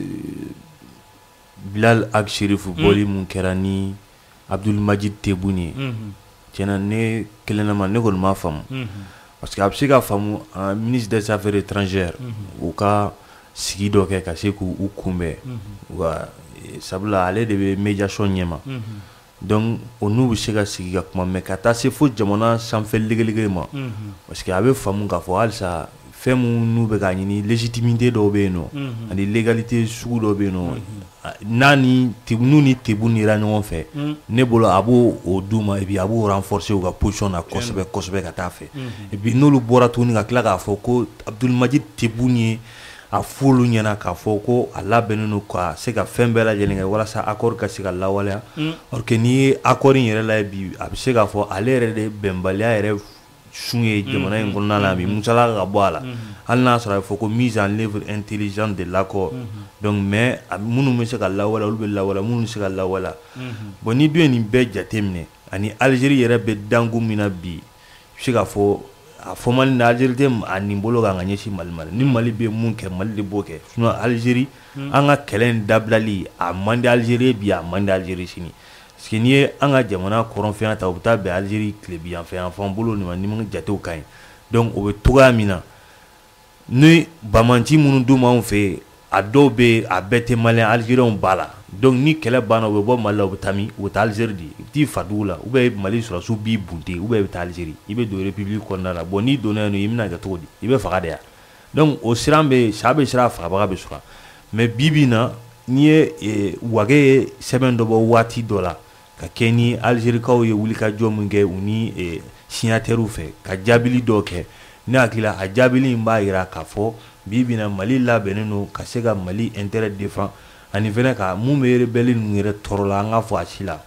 Bilal ak Sherifu bɔli mun kɛra ni Abdul Majid Tebboune ye tiɲɛna ne kelennama ne kɔni m'a faamu parce que a bɛ se ka faamu ministre des affaires étrangères u ka sigi dɔ kɛ ka se k'u kunbɛn wa sabula ale de bɛ médiation ɲɛma donc o n'u bɛ se ka sigi ka kuma mɛ ka taa se fo jamana sanfɛ legelegele ma parce que a bɛ faamu k'a fɔ halisa fɛn minnu n'u bɛ k'a ɲini légitimité dɔw bɛ yen nɔ ani légalité sugu dɔw bɛ yen nɔ n'a ni n'u ni Tebboune yera ɲɔgɔn fɛ ne bolo a b'o o d'u ma et puis a b'o renforcer u ka position na kosɛbɛ kosɛbɛ ka taa fɛ et puis n'olu bɔra tuguni ka tila k'a fɔ ko Abdul Majid Tebboune ye a f'olu ɲɛna k'a fɔ ko a labɛnnen don ka se ka fɛn bɛɛ lajɛlen kɛ walasa accord ka se ka lawaleya alors que n'i ye accord in yɛrɛ lajɛ bi a bɛ se k'a fɔ ale yɛrɛ de bɛnbaliya yɛrɛ sun ye jamana in kɔnɔna la bi musala ka bɔ a la hali n'a sɔrɔ a bɛ fɔ ko mise en œuvre intelligente de l'accord donc mais minnu bɛ se ka lawaleya olu bɛ lawaleya minnu bɛ se ka lawaleya bon ni dun ye nin bɛɛ jateminɛ ani Algérie yɛrɛ bɛ dangu min na bi i bɛ se k'a fɔ a fɔ Mali na Algérie tɛ a nin bolo kan ka ɲɛsin Mali ma ni Mali bɛ mun kɛ Mali de b'o kɛ sinon Algérie an ka kɛlɛ in dabilali a man di Algérie bi a man di Algérie sini parce que n'i ye an ka jamana kɔrɔnfɛnya ta u bɛ taa bɛn Algérie tile yan fɛ yan f'an bolo nin ma ni mun jatew ka ɲi donc o bɛ togoya min na ni Banbanci minnu d'u ma anw fɛ yen a dɔw bɛ yen a bɛɛ tɛ Malien Algériens b'a la donc ni kɛlɛ banna u bɛ bɔ Mali la u bɛ taa min u bɛ taa Algérie de i bɛ t'i fa dugu la ou bien Mali sɔrɔsiw b'i bunte ou bien i bɛ taa Algérie i bɛ don république kɔnɔna la bon n'i donna yen nɔ i bɛna kɛ cogo di i bɛ faga de yan donc o siran bɛ sa bɛ siran fagabaga bɛ sɔrɔ mais bi bi in na n'i ye Wage ye sɛbɛn dɔ bɔ waati dɔ la ka kɛ ni Algérikaw ye wulikajɔ min kɛ u ni signataires fɛ ka jaabili dɔw kɛ ne hakili la a jaabili in b'a jira k'a fɔ bi bi in na Mali labɛnnen don ka se ka Mali intérêt défend ani fɛnɛ ka mun bɛ rebelle ninnu yɛrɛ tɔɔrɔ la an ka fɔ a si la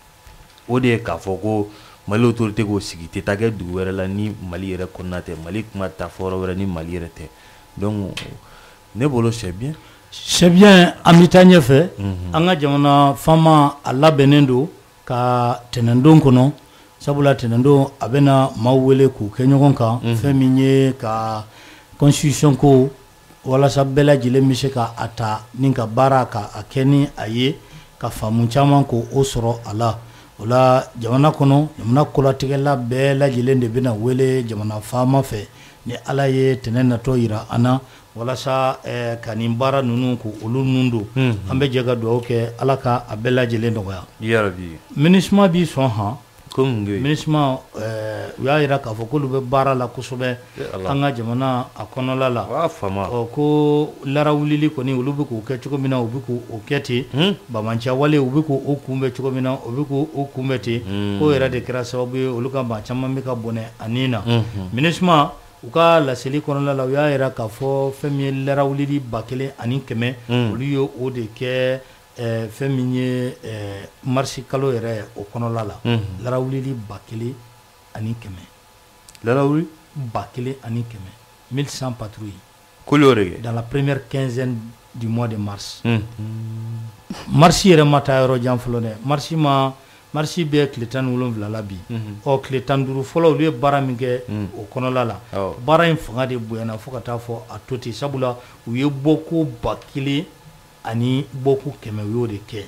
o de ye k'a fɔ ko Mali autorité k'o sigi tɛ taa kɛ dugu wɛrɛ la ni Mali yɛrɛ kɔnɔna tɛ Mali kuma taa fɔ yɔrɔ wɛrɛ ni Mali yɛrɛ tɛ donc ne bolo c'est bien. c'est bien an bɛ taa ɲɛfɛ an ka jamana faama a labɛnnen don ka tɛnɛndon kɔnɔ sabula tɛnɛndon a bɛna maaw wele k'u kɛ ɲɔgɔn kan fɛn min ye ka constitution ko walasa bɛɛ lajɛlen bɛ se ka a ta ni ka baara ka a kɛ ni a ye ka faamu caman ko o sɔrɔ a la o la jamana kɔnɔ jamana kolatigɛla bɛɛ lajɛlen de bɛna wele jamana faama fɛ ni Ala ye tɛnɛ natɔ yira an na walasa ka nin baara ninnu ko olu ninnu don an bɛ jɛ ka dugawu kɛ Ala ka a bɛɛ lajɛlen nɔgɔya. yarabi MINUSMA b'i sɔn han Comme MINUSMA u y'a jira k'a fɔ k'olu bɛ baara la kosɛbɛ an ka jamana a kɔnɔla la ɔ ko larawulili kɔni olu bɛ k'o kɛ cogo min na u bɛ k'o kɛ ten Banbanciya wale u bɛ k'o kunbɛn cogo min na u bɛ k'o kunbɛn ten k'o yɛrɛ de kɛra sababu ye olu ka maa caman bɛ ka bɔnɛ a nin na MINUSMA u ka laseli kɔnɔna la u y'a jira k'a fɔ fɛn min ye larawulili ba kelen ani kɛmɛ olu ye o de kɛ fɛn min ye marisi kalo yɛrɛ o kɔnɔla la larawulili ba kelen ani kɛmɛ larawuli ba kelen ani kɛmɛ mille cent patrouilles dans la première quinzaine du mois de mars. Marsi yɛrɛ ma taa yɔrɔ jan fɔlɔ dɛ. Marsi ma marsi bɛ tile tan ni wolonwula la bi. Ɔ tile tan ni duuru fɔlɔ olu ye baara min kɛ o kɔnɔla la. Baara in fanga de bonyana fo ka taa fɔ a to ten sabula u ye bɔko ba kelen ani bɔko kɛmɛ u y'o de kɛ.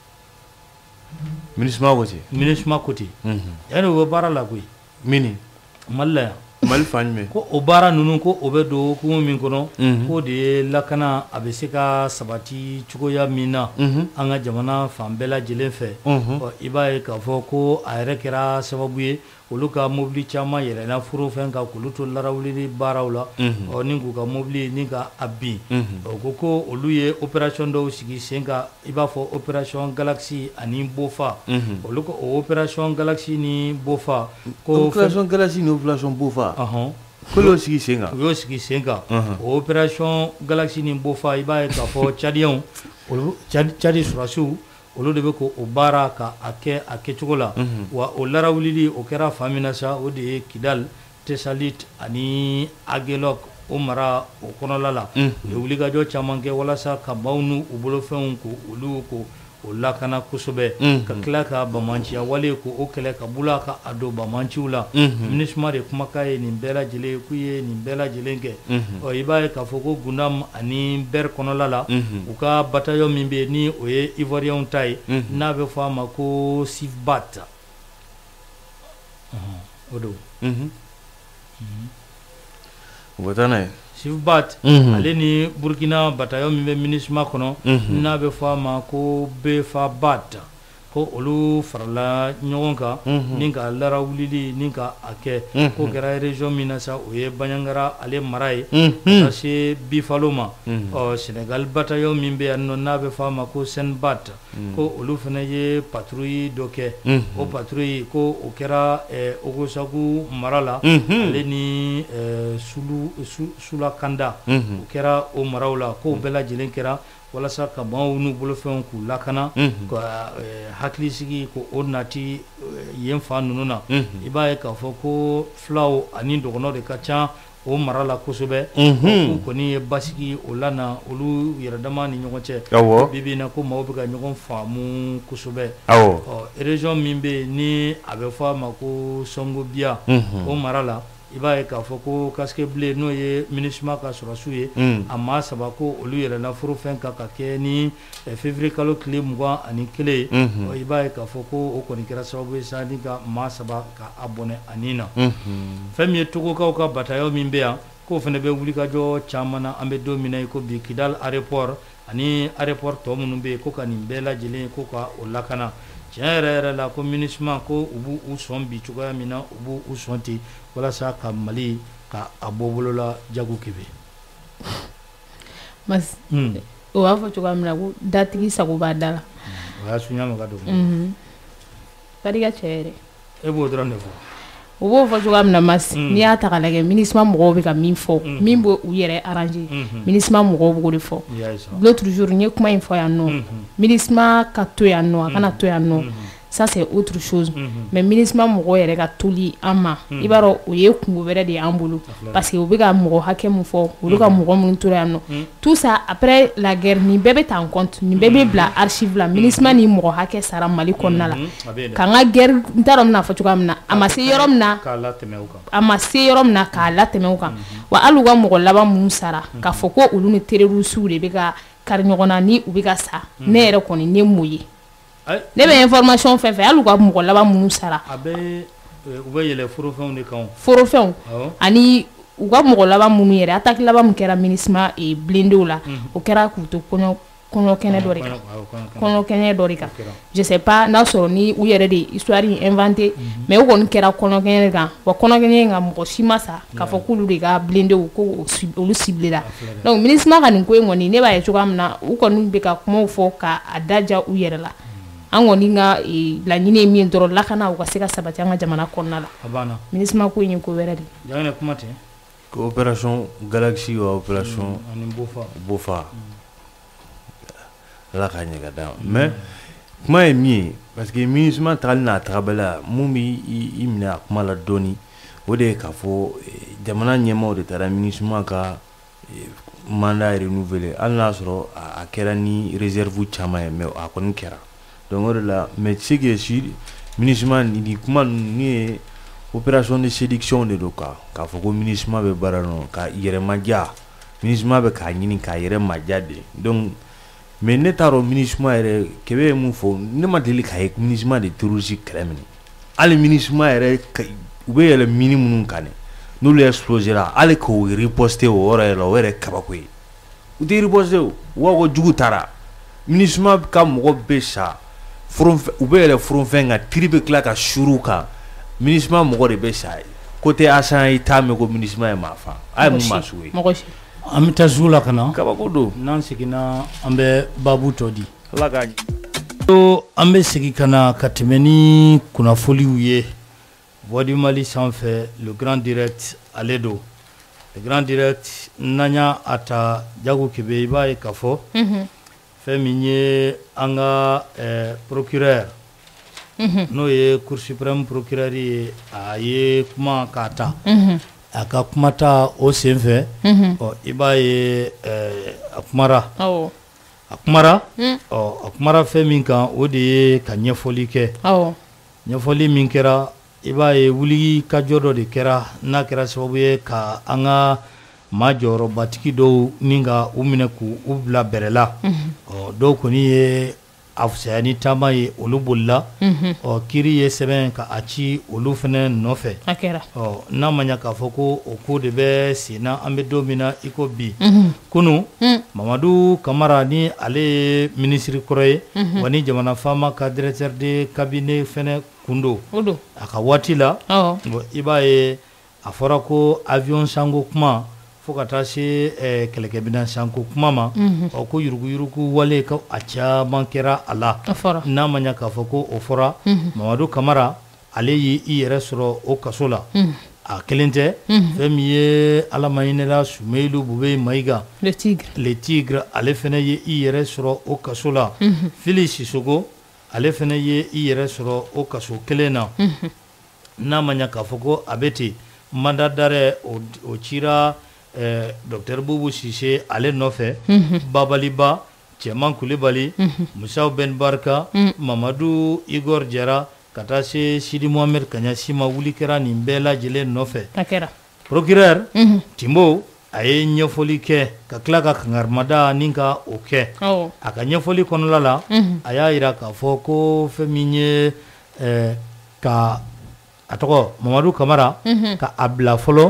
MINUSMA ko ten. MINUSMA ko ten. Yanni u bɛ baara la koyi. Mini. Mali la yan. Mali fan jumɛn. Ko o baara ninnu ko o bɛ don hukumu min kɔnɔ. K'o de ye lakana a bɛ se ka sabati cogoya min na. An ka jamana fan bɛɛ lajɛlen fɛ. Ɔ i b'a ye k'a fɔ ko a yɛrɛ kɛra sababu ye olu ka mobili caman yɛlɛnna foro fɛn kan k'olu to larawulili baaraw la. Ɔ ni k'u ka mobili ni ka a bin. O ko ko olu ye opération dɔw sigi sen kan i b'a fɔ opération Galaxy ani Bofa. Olu ko o opération Galaxy ni Bofa. Ko opération Galaxy ni opération Bofa. Ɔhɔn. Ko y'o sigi sen kan. U y'o sigi sen kan. O opération Galaxy ni Bofa i b'a ye k'a fɔ Tchadiyɛnw olu Tchadi surasiw olu de bɛ ko o baara ka a kɛ a kɛcogo la. Wa o larawulili o kɛra fan min na sa o de ye Kidal, Tessalit ani Aguelok o mara o kɔnɔla la. U ye wulikajɔ caman kɛ walasa ka maaw n'u bolofɛnw ko olu ko o lakana kosɛbɛ. Ka tila ka bamanciya wale ko o kɛlɛ ka bula ka a don bamanciw la. MINUSMA de kumakan ye nin bɛɛ lajɛlen ye k'u ye nin bɛɛ lajɛlen kɛ. Ɔ i b'a ye k'a fɔ ko Gundam ani Ber kɔnɔla la u ka bataillon min bɛ yen ni o ye Ivoiriyɛnw ta ye n'a bɛ fɔ a ma ko Sifbat. O don. U bɛ taa n'a ye. Sifbat ale ni Burkina bataillon min bɛ MINUSMA kɔnɔ n'a bɛ fɔ a ma ko Befabat ko olu farala ɲɔgɔn kan ni ka larawulili ni ka a kɛ ko kɛra région min na sa o ye Bandiagara ale mara ye ka taa se Bifalo ma. Ɔ Sénégal bataillon min bɛ yan nɔ n'a bɛ fɔ a ma ko Senbat ko olu fana ye patrouille dɔ kɛ. O patrouille ko o kɛra Ogosagu mara la ale ni Sulu Sulakanda o kɛra o maraw la ko bɛɛ lajɛlen kɛra walasa ka maaw n'u bolofɛnw k'u lakana ka hakili sigi ko o nati yen fan ninnu na. I b'a ye k'a fɔ ko filaw ani dɔgɔnɔw de ka ca o mara la kosɛbɛ. K'u kɔni ye basigi o la na olu yɛrɛdama ni ɲɔgɔn cɛ. Bi bi in na ko maaw bɛ ka ɲɔgɔn faamu kosɛbɛ. Ɔ région min bɛ yen ni a bɛ fɔ a ma ko Songobia o mara la i b'a ye k'a fɔ ko Kaskebilen n'o ye MINUSMA ka sɔrɔsiw ye a maa saba ko olu yɛlɛnna forofɛn kan ka kɛ ni février kalo tile mugan ani kelen ye. I b'a ye k'a fɔ ko o kɔni kɛra sababu ye sa ni ka maa saba ka a bɔnɛ ani na. Fɛn min ye Togokaw ka bataillon min bɛ yan k'o fana bɛ wulikajɔ caman na an bɛ don min na i ko bi Kidal aéroport ani aéroport tɔ minnu bɛ yen ko ka nin bɛɛ lajɛlen ko ka o lakana. Tiɲɛ yɛrɛ yɛrɛ la ko MINUSMA ko u b'u u sɔn bi cogoya min na u b'u u sɔn ten walasa ka Mali ka a bɔ bolola jago kebe. Mas o b'a fɔ cogoya min na ko datigi sago b'a da la. O y'a suɲa ma ka don. Ka di ka cɛ yɛrɛ. E b'o dɔrɔn de fɔ. O b'o fɔ cogoya min na Mas n'i y'a ta k'a lajɛ MINUSMA mɔgɔw bɛ ka min fɔ min b'o u yɛrɛ arranger MINUSMA mɔgɔw b'o de fɔ. L'autre jour n ye kuma in fɔ yan nɔ MINUSMA ka to yan nɔ a kana to yan nɔ. Ça c'est autre chose. Mais MINUSMA mɔgɔ yɛrɛ ka toli an ma i b'a dɔn o ye kungo wɛrɛ de y'an bolo parce que u bɛ ka mɔgɔ hakɛ min fɔ olu ka mɔgɔ minnu tora yan nɔ tout ça après la guerre nin bɛɛ bɛ ta en compte nin bɛɛ bɛ bila archive la MINUSMA ni mɔgɔ hakɛ sara Mali kɔnɔna la k'an ka guerre n t'a dɔn n bɛna fɔ cogoya min na a ma se yɔrɔ min na a ma se yɔrɔ min na k'a latɛmɛ u kan wa hali u ka mɔgɔ laban minnu sara k'a fɔ ko olu ni terroristes de bɛ ka kari ɲɔgɔn na ni u bɛ ka sa ne yɛrɛ kɔni ne m'o ye. Ne bɛ information fɛn fɛn hali u ka mɔgɔ laban minnu sara a bɛ u bɛ yɛlɛ forofɛnw de kan forofɛnw ani u ka mɔgɔ laban minnu yɛrɛ attaque laban min kɛra MINUSMA blindew la o kɛra k'u to kɔɲɔ kɔɲɔkɛnɛ dɔ de kan kɔɲɔkɛnɛ dɔ de kan je sais pas n'a sɔrɔ ni u yɛrɛ de histoire in inventé mais u kɔni kɛra kɔɲɔkɛnɛ kan wa kɔɲɔkɛnɛ in kan mɔgɔ si ma sa k'a fɔ k'olu de ka blindew ko olu ciblera donc MINUSMA ka nin ko in kɔni ne b'a ye cogoya min na u kɔni bɛ ka kumaw fɔ k'a daja u yɛrɛ la. An kɔni ka laɲini ye min dɔrɔn lakana u ka se ka sabati an ka jamana kɔnɔna la. A banna. MINUSMA ko in ye ko wɛrɛ de. Jaa kuma ten. Ko opération Galaxy wa opération ani Bofa. Bofa. Ala ka ɲɛ ka d'a ma mais kuma ye min ye parce que MINUSMA tagali n'a tagabaliya mun bɛ i minɛ a kuma la dɔɔni o de ye k'a fɔ jamana ɲɛmaaw de taara MINUSMA ka mandat renouvelé hali n'a sɔrɔ a kɛra ni réserve caman ye mais a kɔni kɛra donc o de la mais ce qui est sûr MINUSMA ni kuma ninnu ye opération de séduction de do quoi k'a fɔ ko MINUSMA bɛ baara nɔ ka yɛrɛmaja MINUSMA bɛ k'a ɲini k'a yɛrɛ maja de donc mais ne t'a dɔn MINUSMA yɛrɛ Kɛbɛ ye mun fɔ ne ma deli k'a ye MINUSMA de terroriste kɛlɛ minɛ hali MINUSMA yɛrɛ u bɛ yɛlɛ mini minnu kan dɛ n'olu explosera hali k'o riposter o yɔrɔ yɛrɛ la o yɛrɛ kabako ye u tɛ riposter o wa ko jugu taara MINUSMA ka mɔgɔ bɛ sa u bɛ yɛlɛ furonfɛn kan tiri bɛ tila ka suru kan MINUSMA mɔgɔ de bɛ sa ye côté Asan i t'a mɛn ko MINUSMA ye maa fa a ye mun maa sugu ye an bɛ taa sugu la ka na kabako don n'an seginna an bɛ baabu tɔ di Ala k'a ɲɛ so an bɛ segin ka na ka tɛmɛ ni kunnafoniw ye Voix du Mali sanfɛ le grand direct ale do le grand direct n'an y'a a ta Jago Kɛbɛ i b'a ye k'a fɔ fɛn min ye an ka procureur n'o ye Cour suprême procureur ye a ye kuma k'a ta a ka kuma ta o sen fɛ ɔ i b'a ye a kumara a kumara ɔ a kumara fɛn min kan o de ye ka ɲɛfɔli kɛ ɲɛfɔli min kɛra i b'a ye wuli kajɔ dɔ de kɛra n'a kɛra sababu ye ka an ka maa jɔyɔrɔbatigi dɔw ni ka u minɛ k'u u bila bɛrɛ la ɔ dɔw kɔni ye a fisaya ni taama ye olu bolila ɔ kiiri ye sɛbɛn ka a ci olu fɛnɛ nɔfɛ ɔ n'a ma ɲɛ k'a fɔ ko o ko de bɛ sen na an bɛ don min na i ko bi kunu Mamadu Kamara ni ale ye minisiri kɔrɔ ye wa ni jamana faama ka directeur de cabinet fɛnɛ kundo a ka waati la i b'a ye a fɔra ko avion sanko kuma fo ka taa se kɛlɛkɛminan sanko kuma ma ɔ ko yuruguyurugu wale ka a caman kɛra a la n'a ma ɲɛ k'a fɔ ko o fɔra Mamadu Kamara ale y'i i yɛrɛ sɔrɔ o kaso la a kelen tɛ fɛn min ye Ala ma hinɛla Sumeilu Bube Mayiga le tigre le tigre ale fɛnɛ ye i yɛrɛ sɔrɔ o kaso la Fili Sisoko ale fɛnɛ ye i yɛrɛ sɔrɔ o kaso kelen na n'a ma ɲɛ k'a fɔ ko a bɛ ten mandat d'arrêt o cira Docteur Boubou Sise ale nɔfɛ Babaliba Cɛman Kulibali Musaw Ben Barka Mamadu Igor Jara ka taa se Sidi Mohamed Kaɲasima wuli kɛra nin bɛɛ lajɛlen nɔfɛ procureur Timbo a ye ɲɛfɔli kɛ ka tila ka kangarimada ni ka o kɛ a ka ɲɛfɔli kɔnɔna la a y'a jira k'a fɔ ko fɛn min ye ka a tɔgɔ Mamadu Kamara ka a bila fɔlɔ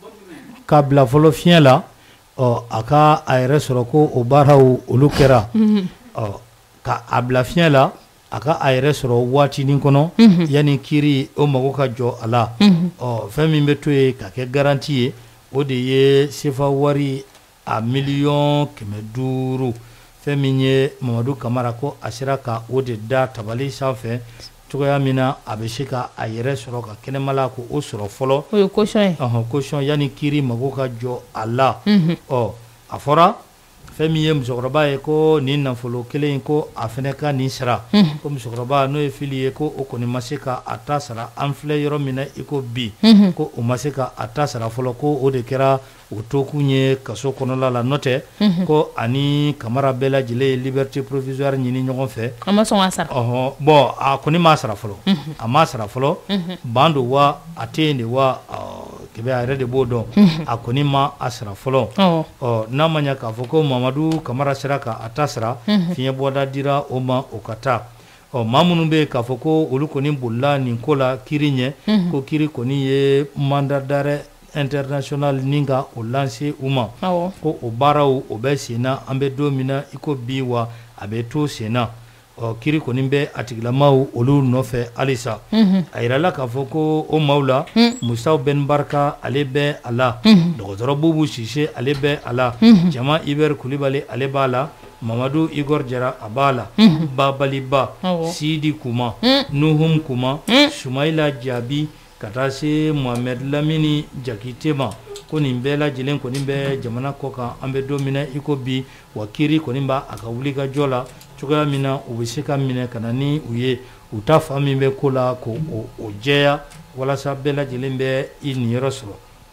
ka bila fɔlɔ fiɲɛ la ɔ a ka a yɛrɛ sɔrɔ ko o baaraw olu kɛra ɔ ka a bila fiɲɛ la a ka a yɛrɛ sɔrɔ waatinin kɔnɔ yanni kiiri o mago ka jɔ a la ɔ fɛn min bɛ to yen ka kɛ garanti ye o de ye sefa wari a miliyɔn kɛmɛ duuru fɛn min ye Mamadu Kamara ko a sera ka o de da tabali sanfɛ cogoya min na a bɛ se ka a yɛrɛ sɔrɔ ka kɛnɛmala ko o sɔrɔ fɔlɔ o ye caution ye ɔhɔn caution yanni kiiri mago ka jɔ a la ɔ a fɔra fɛn min ye musokɔrɔba ye ko nin nafolo kelen in ko a fɛnɛ ka nin sara ko musokɔrɔba n'o ye Fili ye ko o kɔni ma se ka a ta sara an filɛ yɔrɔ min na i ko bi ko o ma se ka a ta sara fɔlɔ ko o de kɛra o tokun ye kaso kɔnɔla la n'o tɛ ko ani Kamara bɛɛ lajɛlen ye liberté provisoire ɲini ɲɔgɔn fɛ a ma sɔn k'a sara ɔhɔn bon a kɔni m'a sara fɔlɔ a m'a sara fɔlɔ ban don wa a tɛ yen de wa Kɛbɛ a yɛrɛ de b'o dɔn a kɔni ma a sara fɔlɔ ɔ n'a ma ɲɛ k'a fɔ ko Mamadu Kamara sera k'a ta sara fiɲɛ bɔda dira o ma o ka taa ɔ maa minnu bɛ yen k'a fɔ ko olu kɔni bolila nin ko la kiiri ɲɛ ko kiiri kɔni ye mandat d'arrêt international ni ka o lance u ma ko o baaraw o bɛ sen na an bɛ don min na i ko bi wa a bɛ to sen na ɔ kiiri kɔni bɛ a tigilamaw olu nɔfɛ halisa a yirala k'a fɔ ko o maaw la Musaw Ben Barka ale bɛ a la dɔgɔtɔrɔ Boubou Sise ale bɛ a la Cɛman Iber Kulibali ale b'a la Mamadu Igor Jara a b'a la Babaliba Sidi Kuma Nuhum Kuma Sumaila Jabi ka taa se Mohamed Lamini Jakite ma ko nin bɛɛ lajɛlen kɔni bɛ jamana kɔ kan an bɛ don min na i ko bi wa kiiri kɔni b'a a ka wuli ka jɔ la cogoya min na u bɛ se ka minɛ ka na ni u ye u ta fa min bɛ ko la ko o jɛya walasa bɛɛ lajɛlen bɛ i niyɔrɔ sɔrɔ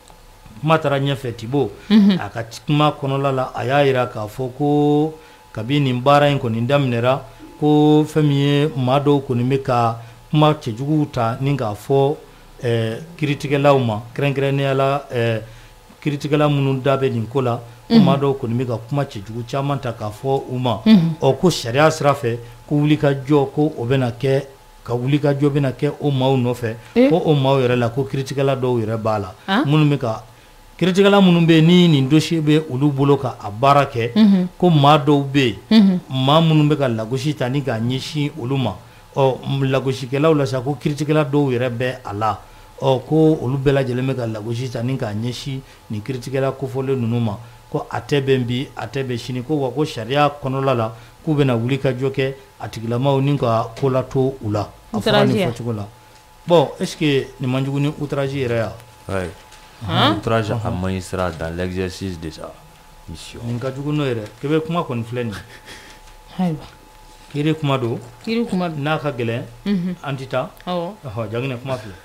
kuma taara ɲɛfɛ Tibo a ka kuma kɔnɔla la a y'a yira k'a fɔ ko kabi nin baara in kɔni daminɛra ko fɛn min ye maa dɔw kɔni bɛ ka kuma cɛjuguw ta ni k'a fɔ ɛɛ kiritigɛlaw ma kɛrɛnkɛrɛnnenya la ɛɛ kiritigɛla minnu da bɛ nin ko la ko maa dɔw kɔni bɛ ka kuma cɛjugu caman ta k'a fɔ u ma ɔ ko sariya sira fɛ ko wulikajɔ ko o bɛna kɛ ka wulikajɔ bɛna kɛ o maaw nɔfɛ ko o maaw yɛrɛ la ko kiritigɛla dɔw yɛrɛ b'a la minnu bɛ ka kiritigɛla minnu bɛ yen ni nin dossier bɛ olu bolo ka a baara kɛ ko maa dɔw bɛ yen maa minnu bɛ ka lagosi ta ni k'a ɲɛsin olu ma ɔ lagosikɛlaw la sa ko kiritigɛla dɔw yɛrɛ bɛ a la ɔ ko olu bɛɛ lajɛlen bɛ ka lagosi ta ni k'a ɲɛsin nin kiritigɛla kofɔlen ninnu ma ko a tɛ bɛn bi a tɛ bɛn sini ko wa ko sariya kɔnɔla la k'u bɛna wulikajɔ kɛ a tigilamaw ni ka ko lato u la a fɔra nin fɔcogo la bon est ce que nin man jugu ni outrage yɛrɛ ya ouais outrage à magistrat dans l'exercice de sa mission nin ka jugu n'o yɛrɛ kebe kuma kɔni filɛ nin ayiwa kiri kuma don kiri kuma n'a ka gɛlɛn an tɛ taa ɔhɔ Janginɛ kuma filɛ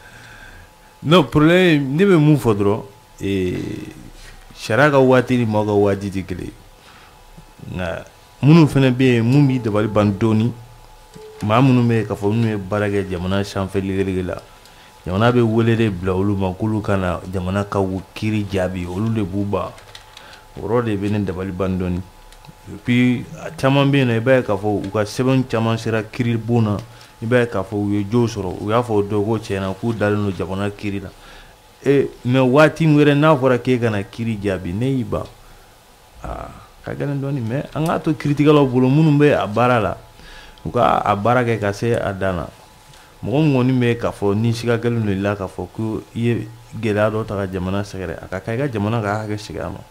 non problème ne bɛ mun fɔ dɔrɔn sariya ka waati ni maaw ka waati tɛ kelen ye nka minnu fana bɛ yen mun b'i dabali ban dɔɔni maa minnu bɛ yen k'a fɔ minnu ye baara kɛ jamana sanfɛ ligɛligɛ la jamana bɛ wele de bila olu ma k'olu kana jamana ka kiiri jaabi olu de b'u ban o yɔrɔ de bɛ ne dabali ban dɔɔni et puis caman bɛ yen nɔ i b'a ye k'a fɔ u ka sɛbɛn caman sera kiiri bon na i b'a ye k'a fɔ u ye jo sɔrɔ u y'a fɔ dɔ ko tiɲɛna k'u dalen don jamana kiiri la e mɛ waati wɛrɛ n'a fɔra k'e kana kiiri jaabi ne y'i ban aa ka gɛlɛn dɔɔni mɛ an k'a to kiiritigɛlaw bolo minnu bɛ a baara la u ka a baara kɛ ka se a dan na mɔgɔ min kɔni bɛ k'a fɔ ni siga kɛlen don i la k'a fɔ ko i ye gɛlɛya dɔ ta ka jamana sɛgɛrɛ a ka kan i ka jamana ka hakɛ segin a ma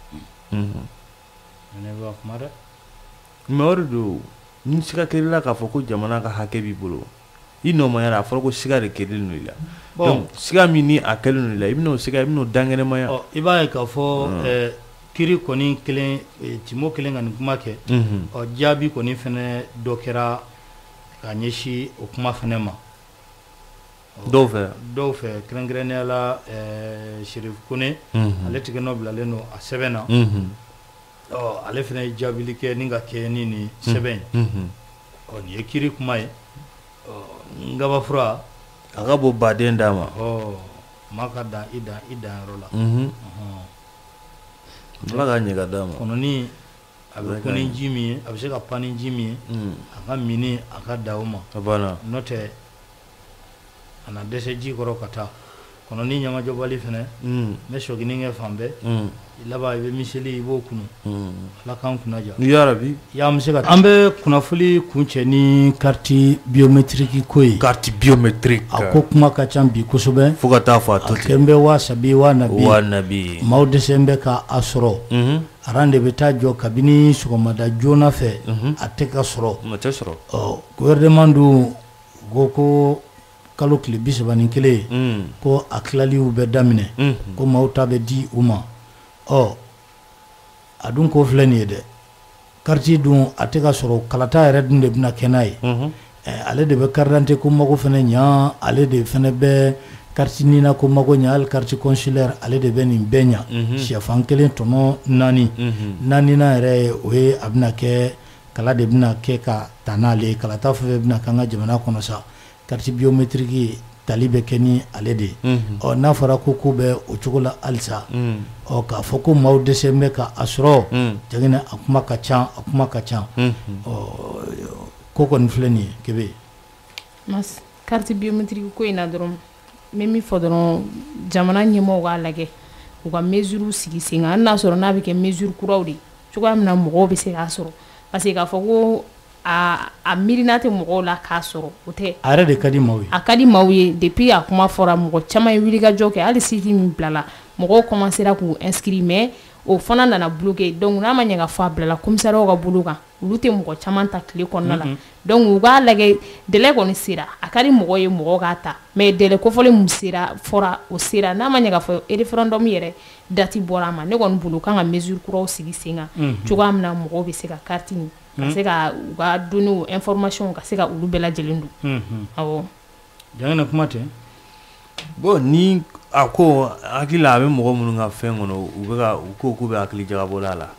mɛ o de don ni siga kɛlen la k'a fɔ ko jamana ka hakɛ b'i bolo i nɔmaya a fɔra ko siga de kɛlen don i la donc siga min ni a kɛlen don i la i bɛn'o siga i bɛn'o dangɛnɛmaya i b'a ye k'a fɔ kiri kɔni kelen Timo kelen ka nin kuma kɛ ɔ jaabi kɔni fɛnɛ dɔ kɛra ka ɲɛsin o kuma fɛnɛ ma dɔw fɛ dɔw fɛ kɛrɛnkɛrɛnnenya la Sheriff Kone ale tigɛnɔ bilalen don a sɛbɛn na ɔ ale fɛnɛ ye jaabili kɛ ni ka kɛ ni nin sɛbɛn ɔ nin ye kiri kuma ye ɔ Ngabafura a ka bɔ baden d'a ma ɔ maa ka dan i dan i dan yɔrɔ la Ala ka ɲɛ ka d'a ma kɔnɔni a bɛ ko ni ji min ye a bɛ se ka pan ni ji min ye a ka mini a ka da o ma a banna n'o tɛ a na dɛsɛ ji kɔrɔ ka taa kɔnɔni ɲamajɔbali fɛnɛ n bɛ sɔginin kɛ fan bɛɛ i laban i bɛ miseli i b'o kunu Ala k'an kunnaja yarabi y'a bɛ se ka an bɛ kunnafoli kuncɛ ni carte biométrique ko ye carte biométrique a ko kuma ka ca bi kosɛbɛ fo ka taa fɔ a to ten a kɛ n bɛ waa sabi waa nabi waa nabi maaw dɛsɛ bɛ ka a sɔrɔ aran de bɛ taa jɔ kabini sɔgɔmada joona fɛ a tɛ ka sɔrɔ a tɛ sɔrɔ ɔ gouvernement dun ko ko kalo tile bi saba ni kelen ko a tilaliw bɛ daminɛ ko maaw ta bɛ di u ma ɔ a dun ko filɛ nin ye dɛ carte dun a tɛ ka sɔrɔ kalata yɛrɛ dun de bɛna kɛ n'a ye ale de bɛ carte d'identité ko mago fɛnɛ ɲa ale de fɛnɛ bɛ carte nina ko mago ɲa hali carte consulaire ale de bɛ nin bɛɛ ɲa sɛfan kelen tɔnɔ naani naaninan yɛrɛ ye o ye a bɛna kɛ kala de bɛna kɛ ka ta n'ale ye kalata fɛn fɛn bɛna k'an ka jamana kɔnɔ sa carte biométrique tali bɛ kɛ ni ale de ye ɔ n'a fɔra ko ko bɛ o cogo la halisa ɔ k'a fɔ ko maaw dɛsɛ bɛ ka a sɔrɔ Janginɛ a kuma ka ca a kuma ka ca ɔ ko kɔni filɛ nin ye Kebe mas carte biométrique ko in na dɔrɔn n bɛ min fɔ dɔrɔn jamana ɲɛmɔgɔw k'a lajɛ u ka mesure sigi sen kan hali n'a sɔrɔ n'a bɛ kɛ mesure kuraw de cogoya min na mɔgɔw bɛ se k'a sɔrɔ parce que k'a fɔ ko a a miirina tɛ mɔgɔw la k'a sɔrɔ o tɛ a yɛrɛ de ka di maaw ye a ka di maaw ye depuis a kuma fɔra mɔgɔ caman ye wulikajɔ kɛ hali site min bilala mɔgɔw commencera k'u inscrire mais o fana nana bloquer donc n'a ma ɲɛ ka fɔ a bilala commissariat ka bolo kan olu tɛ mɔgɔ caman ta tile kɔnɔna la donc u k'a lajɛ délai kɔni sera a ka di mɔgɔ ye mɔgɔ k'a ta mais délai kofɔlen mun sera fɔra o sera n'a ma ɲɛ ka fɔ référendum yɛrɛ date bɔra a ma ne kɔni bolo kan ka mesure kuraw sigi sen kan cogoya min na mɔgɔw bɛ se ka carte nin ka se ka u ka données information ka se ka olu bɛɛ lajɛlen don awɔ Janginɛ kuma tɛ bon ni a ko hakili a bɛ mɔgɔ minnu ka fɛn kɔnɔ u bɛ ka u ko k'u bɛ hakili jagabɔla la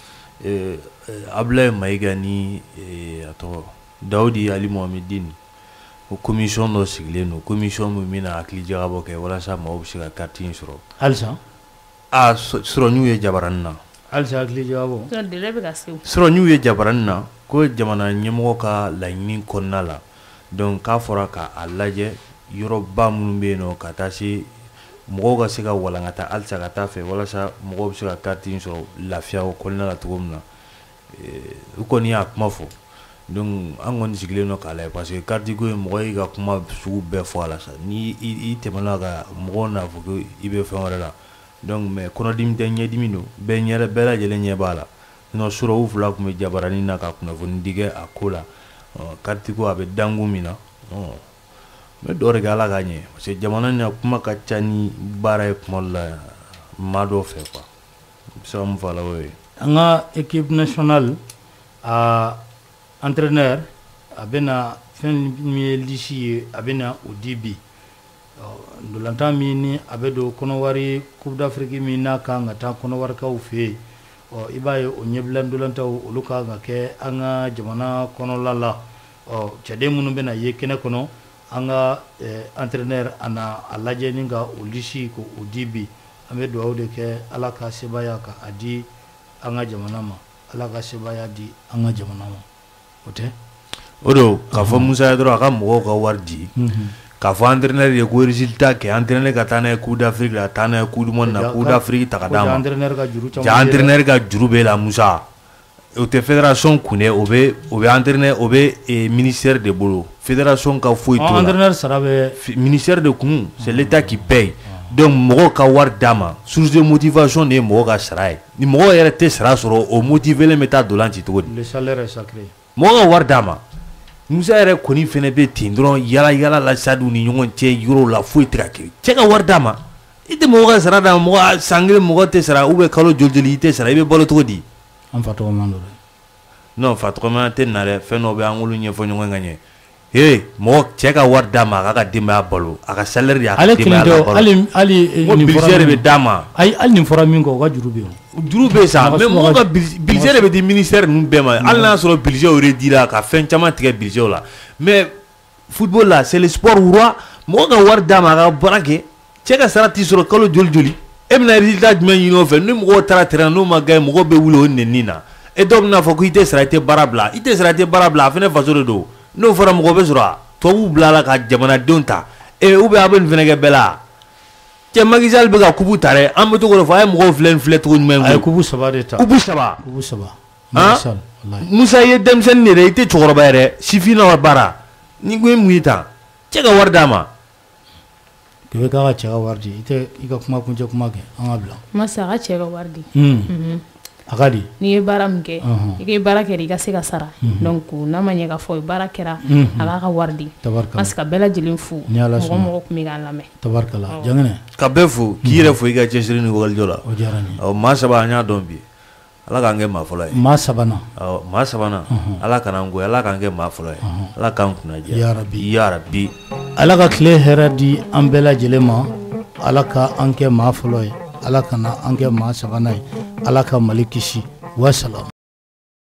eh Ablaye Mayiga ni eh a tɔgɔ Dawudi Ali Mohamedine o commission dɔ sigilen don commission min bɛna hakili jagabɔ kɛ walasa maaw bɛ se ka carte in sɔrɔ halisa a sɔrɔ n'u ye jabarani na halisa hakili jagabɔ délai bɛ ka se o sɔrɔ n'u ye jabarani na ko jamana ɲɛmɔgɔ ka laɲini kɔnɔna la donc k'a fɔra k'a lajɛ yɔrɔba minnu bɛ yen nɔ ka taa se mɔgɔw ka se ka walankata halisa ka taa fɛ walasa mɔgɔw bɛ se ka carte in sɔrɔ lafiya o kɔnɔna la cogo min na u kɔni y'a kuma fɔ donc an kɔni sigilen don k'a lajɛ parce que carte ko ye mɔgɔ y'i ka kuma sugu bɛɛ fɔ a la sa ni i tɛmɛna ka mɔgɔw n'a fɔ ko i bɛ fɛn wɛrɛ la donc mais kɔnɔdimi tɛ ɲɛdimi don bɛɛ ɲɛ bɛɛ lajɛlen ɲɛ b'a la sinon sura u fila tun bɛ jabarani na ka kunnafoni di kɛ a ko la carte ko a bɛ dangu min na n bɛ dɔw de kɛ Ala ka ɲɛ parce que jamana in na kuma ka ca ni baara ye kuma dɔ la maa dɔw fɛ quoi n bɛ se ka mun fɔ a la o ye an ka équipe nationale a entraîneur a bɛna fɛn min ye lisi ye a bɛna o di bi ndolantan min ni a bɛ don kɔnɔwari Coupe d'Afrique min n'a kan ka taa kɔnɔwarikaw fɛ yen i b'a ye o ɲɛbila ndolantaw olu kan ka kɛ an ka jamana kɔnɔla la cɛden minnu bɛna ye kɛnɛ kɔnɔ an ka entraîneur a na a lajɛ ni ka o lisi ko o di bi an bɛ dugawu de kɛ Ala ka sebaya ka a di an ka jamana ma Ala ka sebaya di an ka jamana ma o tɛ o don k'a fɔ Musa ye dɔrɔn a ka mɔgɔw ka wari di k'a fɔ entraîneur ye ko résultat kɛ entraîneur ka taa n'a ye Coupe d'Afrique la taa n'a ye Coupe du Monde na Coupe d'Afrique ta ka d'a ma entraîneur ka juru caman ja entraîneur ka juru bɛ la Musa o tɛ fédération kunɛ o bɛ o bɛ entraîneur o bɛ ministère de bolo fédération ka foyi t'o la entraîneur sara bɛ ministère de kun c'est l'état qui paye donc mɔgɔw ka wari d'a ma source de motivation de ye mɔgɔw ka sara ye ni mɔgɔw yɛrɛ tɛ sara sɔrɔ o motivelen bɛ taa dolan ci cogo di le salaire est sacré mɔgɔw ka wari d'a ma Musa yɛrɛ kɔni fɛnɛ bɛ ten dɔrɔn yala yala la sadu ni ɲɔgɔn cɛ yɔrɔ la foyi tɛ ka kɛ cɛ ka wari d'a ma i tɛ mɔgɔ ka sara d'a ma mɔgɔ san kelen mɔgɔ tɛ sara ou bien kalo joli joli i tɛ sara i bɛ balo cogo di an fa tɔgɔman dɔ non fa tɔgɔman tɛ na dɛ fɛn dɔ bɛ an k'olu ɲɛfɔ ɲɔgɔn ka ɲɛ ee mɔgɔ cɛ ka wari d'a ma a k'a ka denbaya balo a ka salaire de y'a ka denbaya balo hali hali nin budget de bɛ d'a ma ayi hali nin fɔra min kɔ o ka juru bɛ yen juru bɛ sa mais mɔgɔ ka budget de bɛ di ministère ninnu bɛɛ ma hali n'a y'a sɔrɔ budget yɛrɛ dira ka fɛn caman tigɛ budget la mais football la c'est le sport roi mɔgɔ ka wari d'a ma a ka baara kɛ cɛ ka sara t'i sɔrɔ kalo joli joli e bɛna résultat jumɛn ɲini o fɛ ni mɔgɔw taara terrain n'o ma gagné mɔgɔw bɛ wuli o nɛni na e dɔw bɛna fɔ ko i tɛ sara i tɛ baara bila i tɛ sara i tɛ baara bila a fana faso de don n'o fɔra mɔgɔ bɛ sɔrɔ a tubabuw bila la ka jamanadenw ta e ou bien a bɛ nin fana kɛ bɛɛ la cɛ Macky Sall bɛ ka kubu ta dɛ an bɛ to k'o fɔ a ye mɔgɔw filɛ nin filɛ cogo ɲuman a ye kubu saba de ta kubu saba kubu saba Musa ye denmisɛnnin de ye i tɛ cɛkɔrɔba yɛrɛ sifinna ka baara ni ko ye mun ye tan cɛ ka wari d'a ma k'i bɛ k'a ka cɛ ka wari di i tɛ i ka kuma kuncɛ kuma kɛ an ka bila masa a ka cɛ ka wari di a ka di n'i ye baara min kɛ i ka baara kɛ i ka se ka sara donc n'a ma ɲɛ k'a fɔ baara kɛra a k'a ka wari di parce que bɛɛ lajɛlen fo mɔgɔ mɔgɔ tun bɛ k'an lamɛn tabarikala Jangɛnɛ ka bɛɛ fo k'i yɛrɛ fo i ka cɛsiri ni walijɔ la o diyara n ye maa saba an y'a dɔn bi Ala k'an kɛ maa fɔlɔ ye maa sabanan maa sabanan Ala kan'an goya Ala k'an kɛ maa fɔlɔ ye Ala k'an kunnadiya ya rabi ya rabi Ala ka tile hɛrɛ di an bɛɛ lajɛlen ma Ala ka an kɛ maa fɔlɔ ye Ala kana an kɛ maa sabanan ye Ala ka Mali kisi wassalam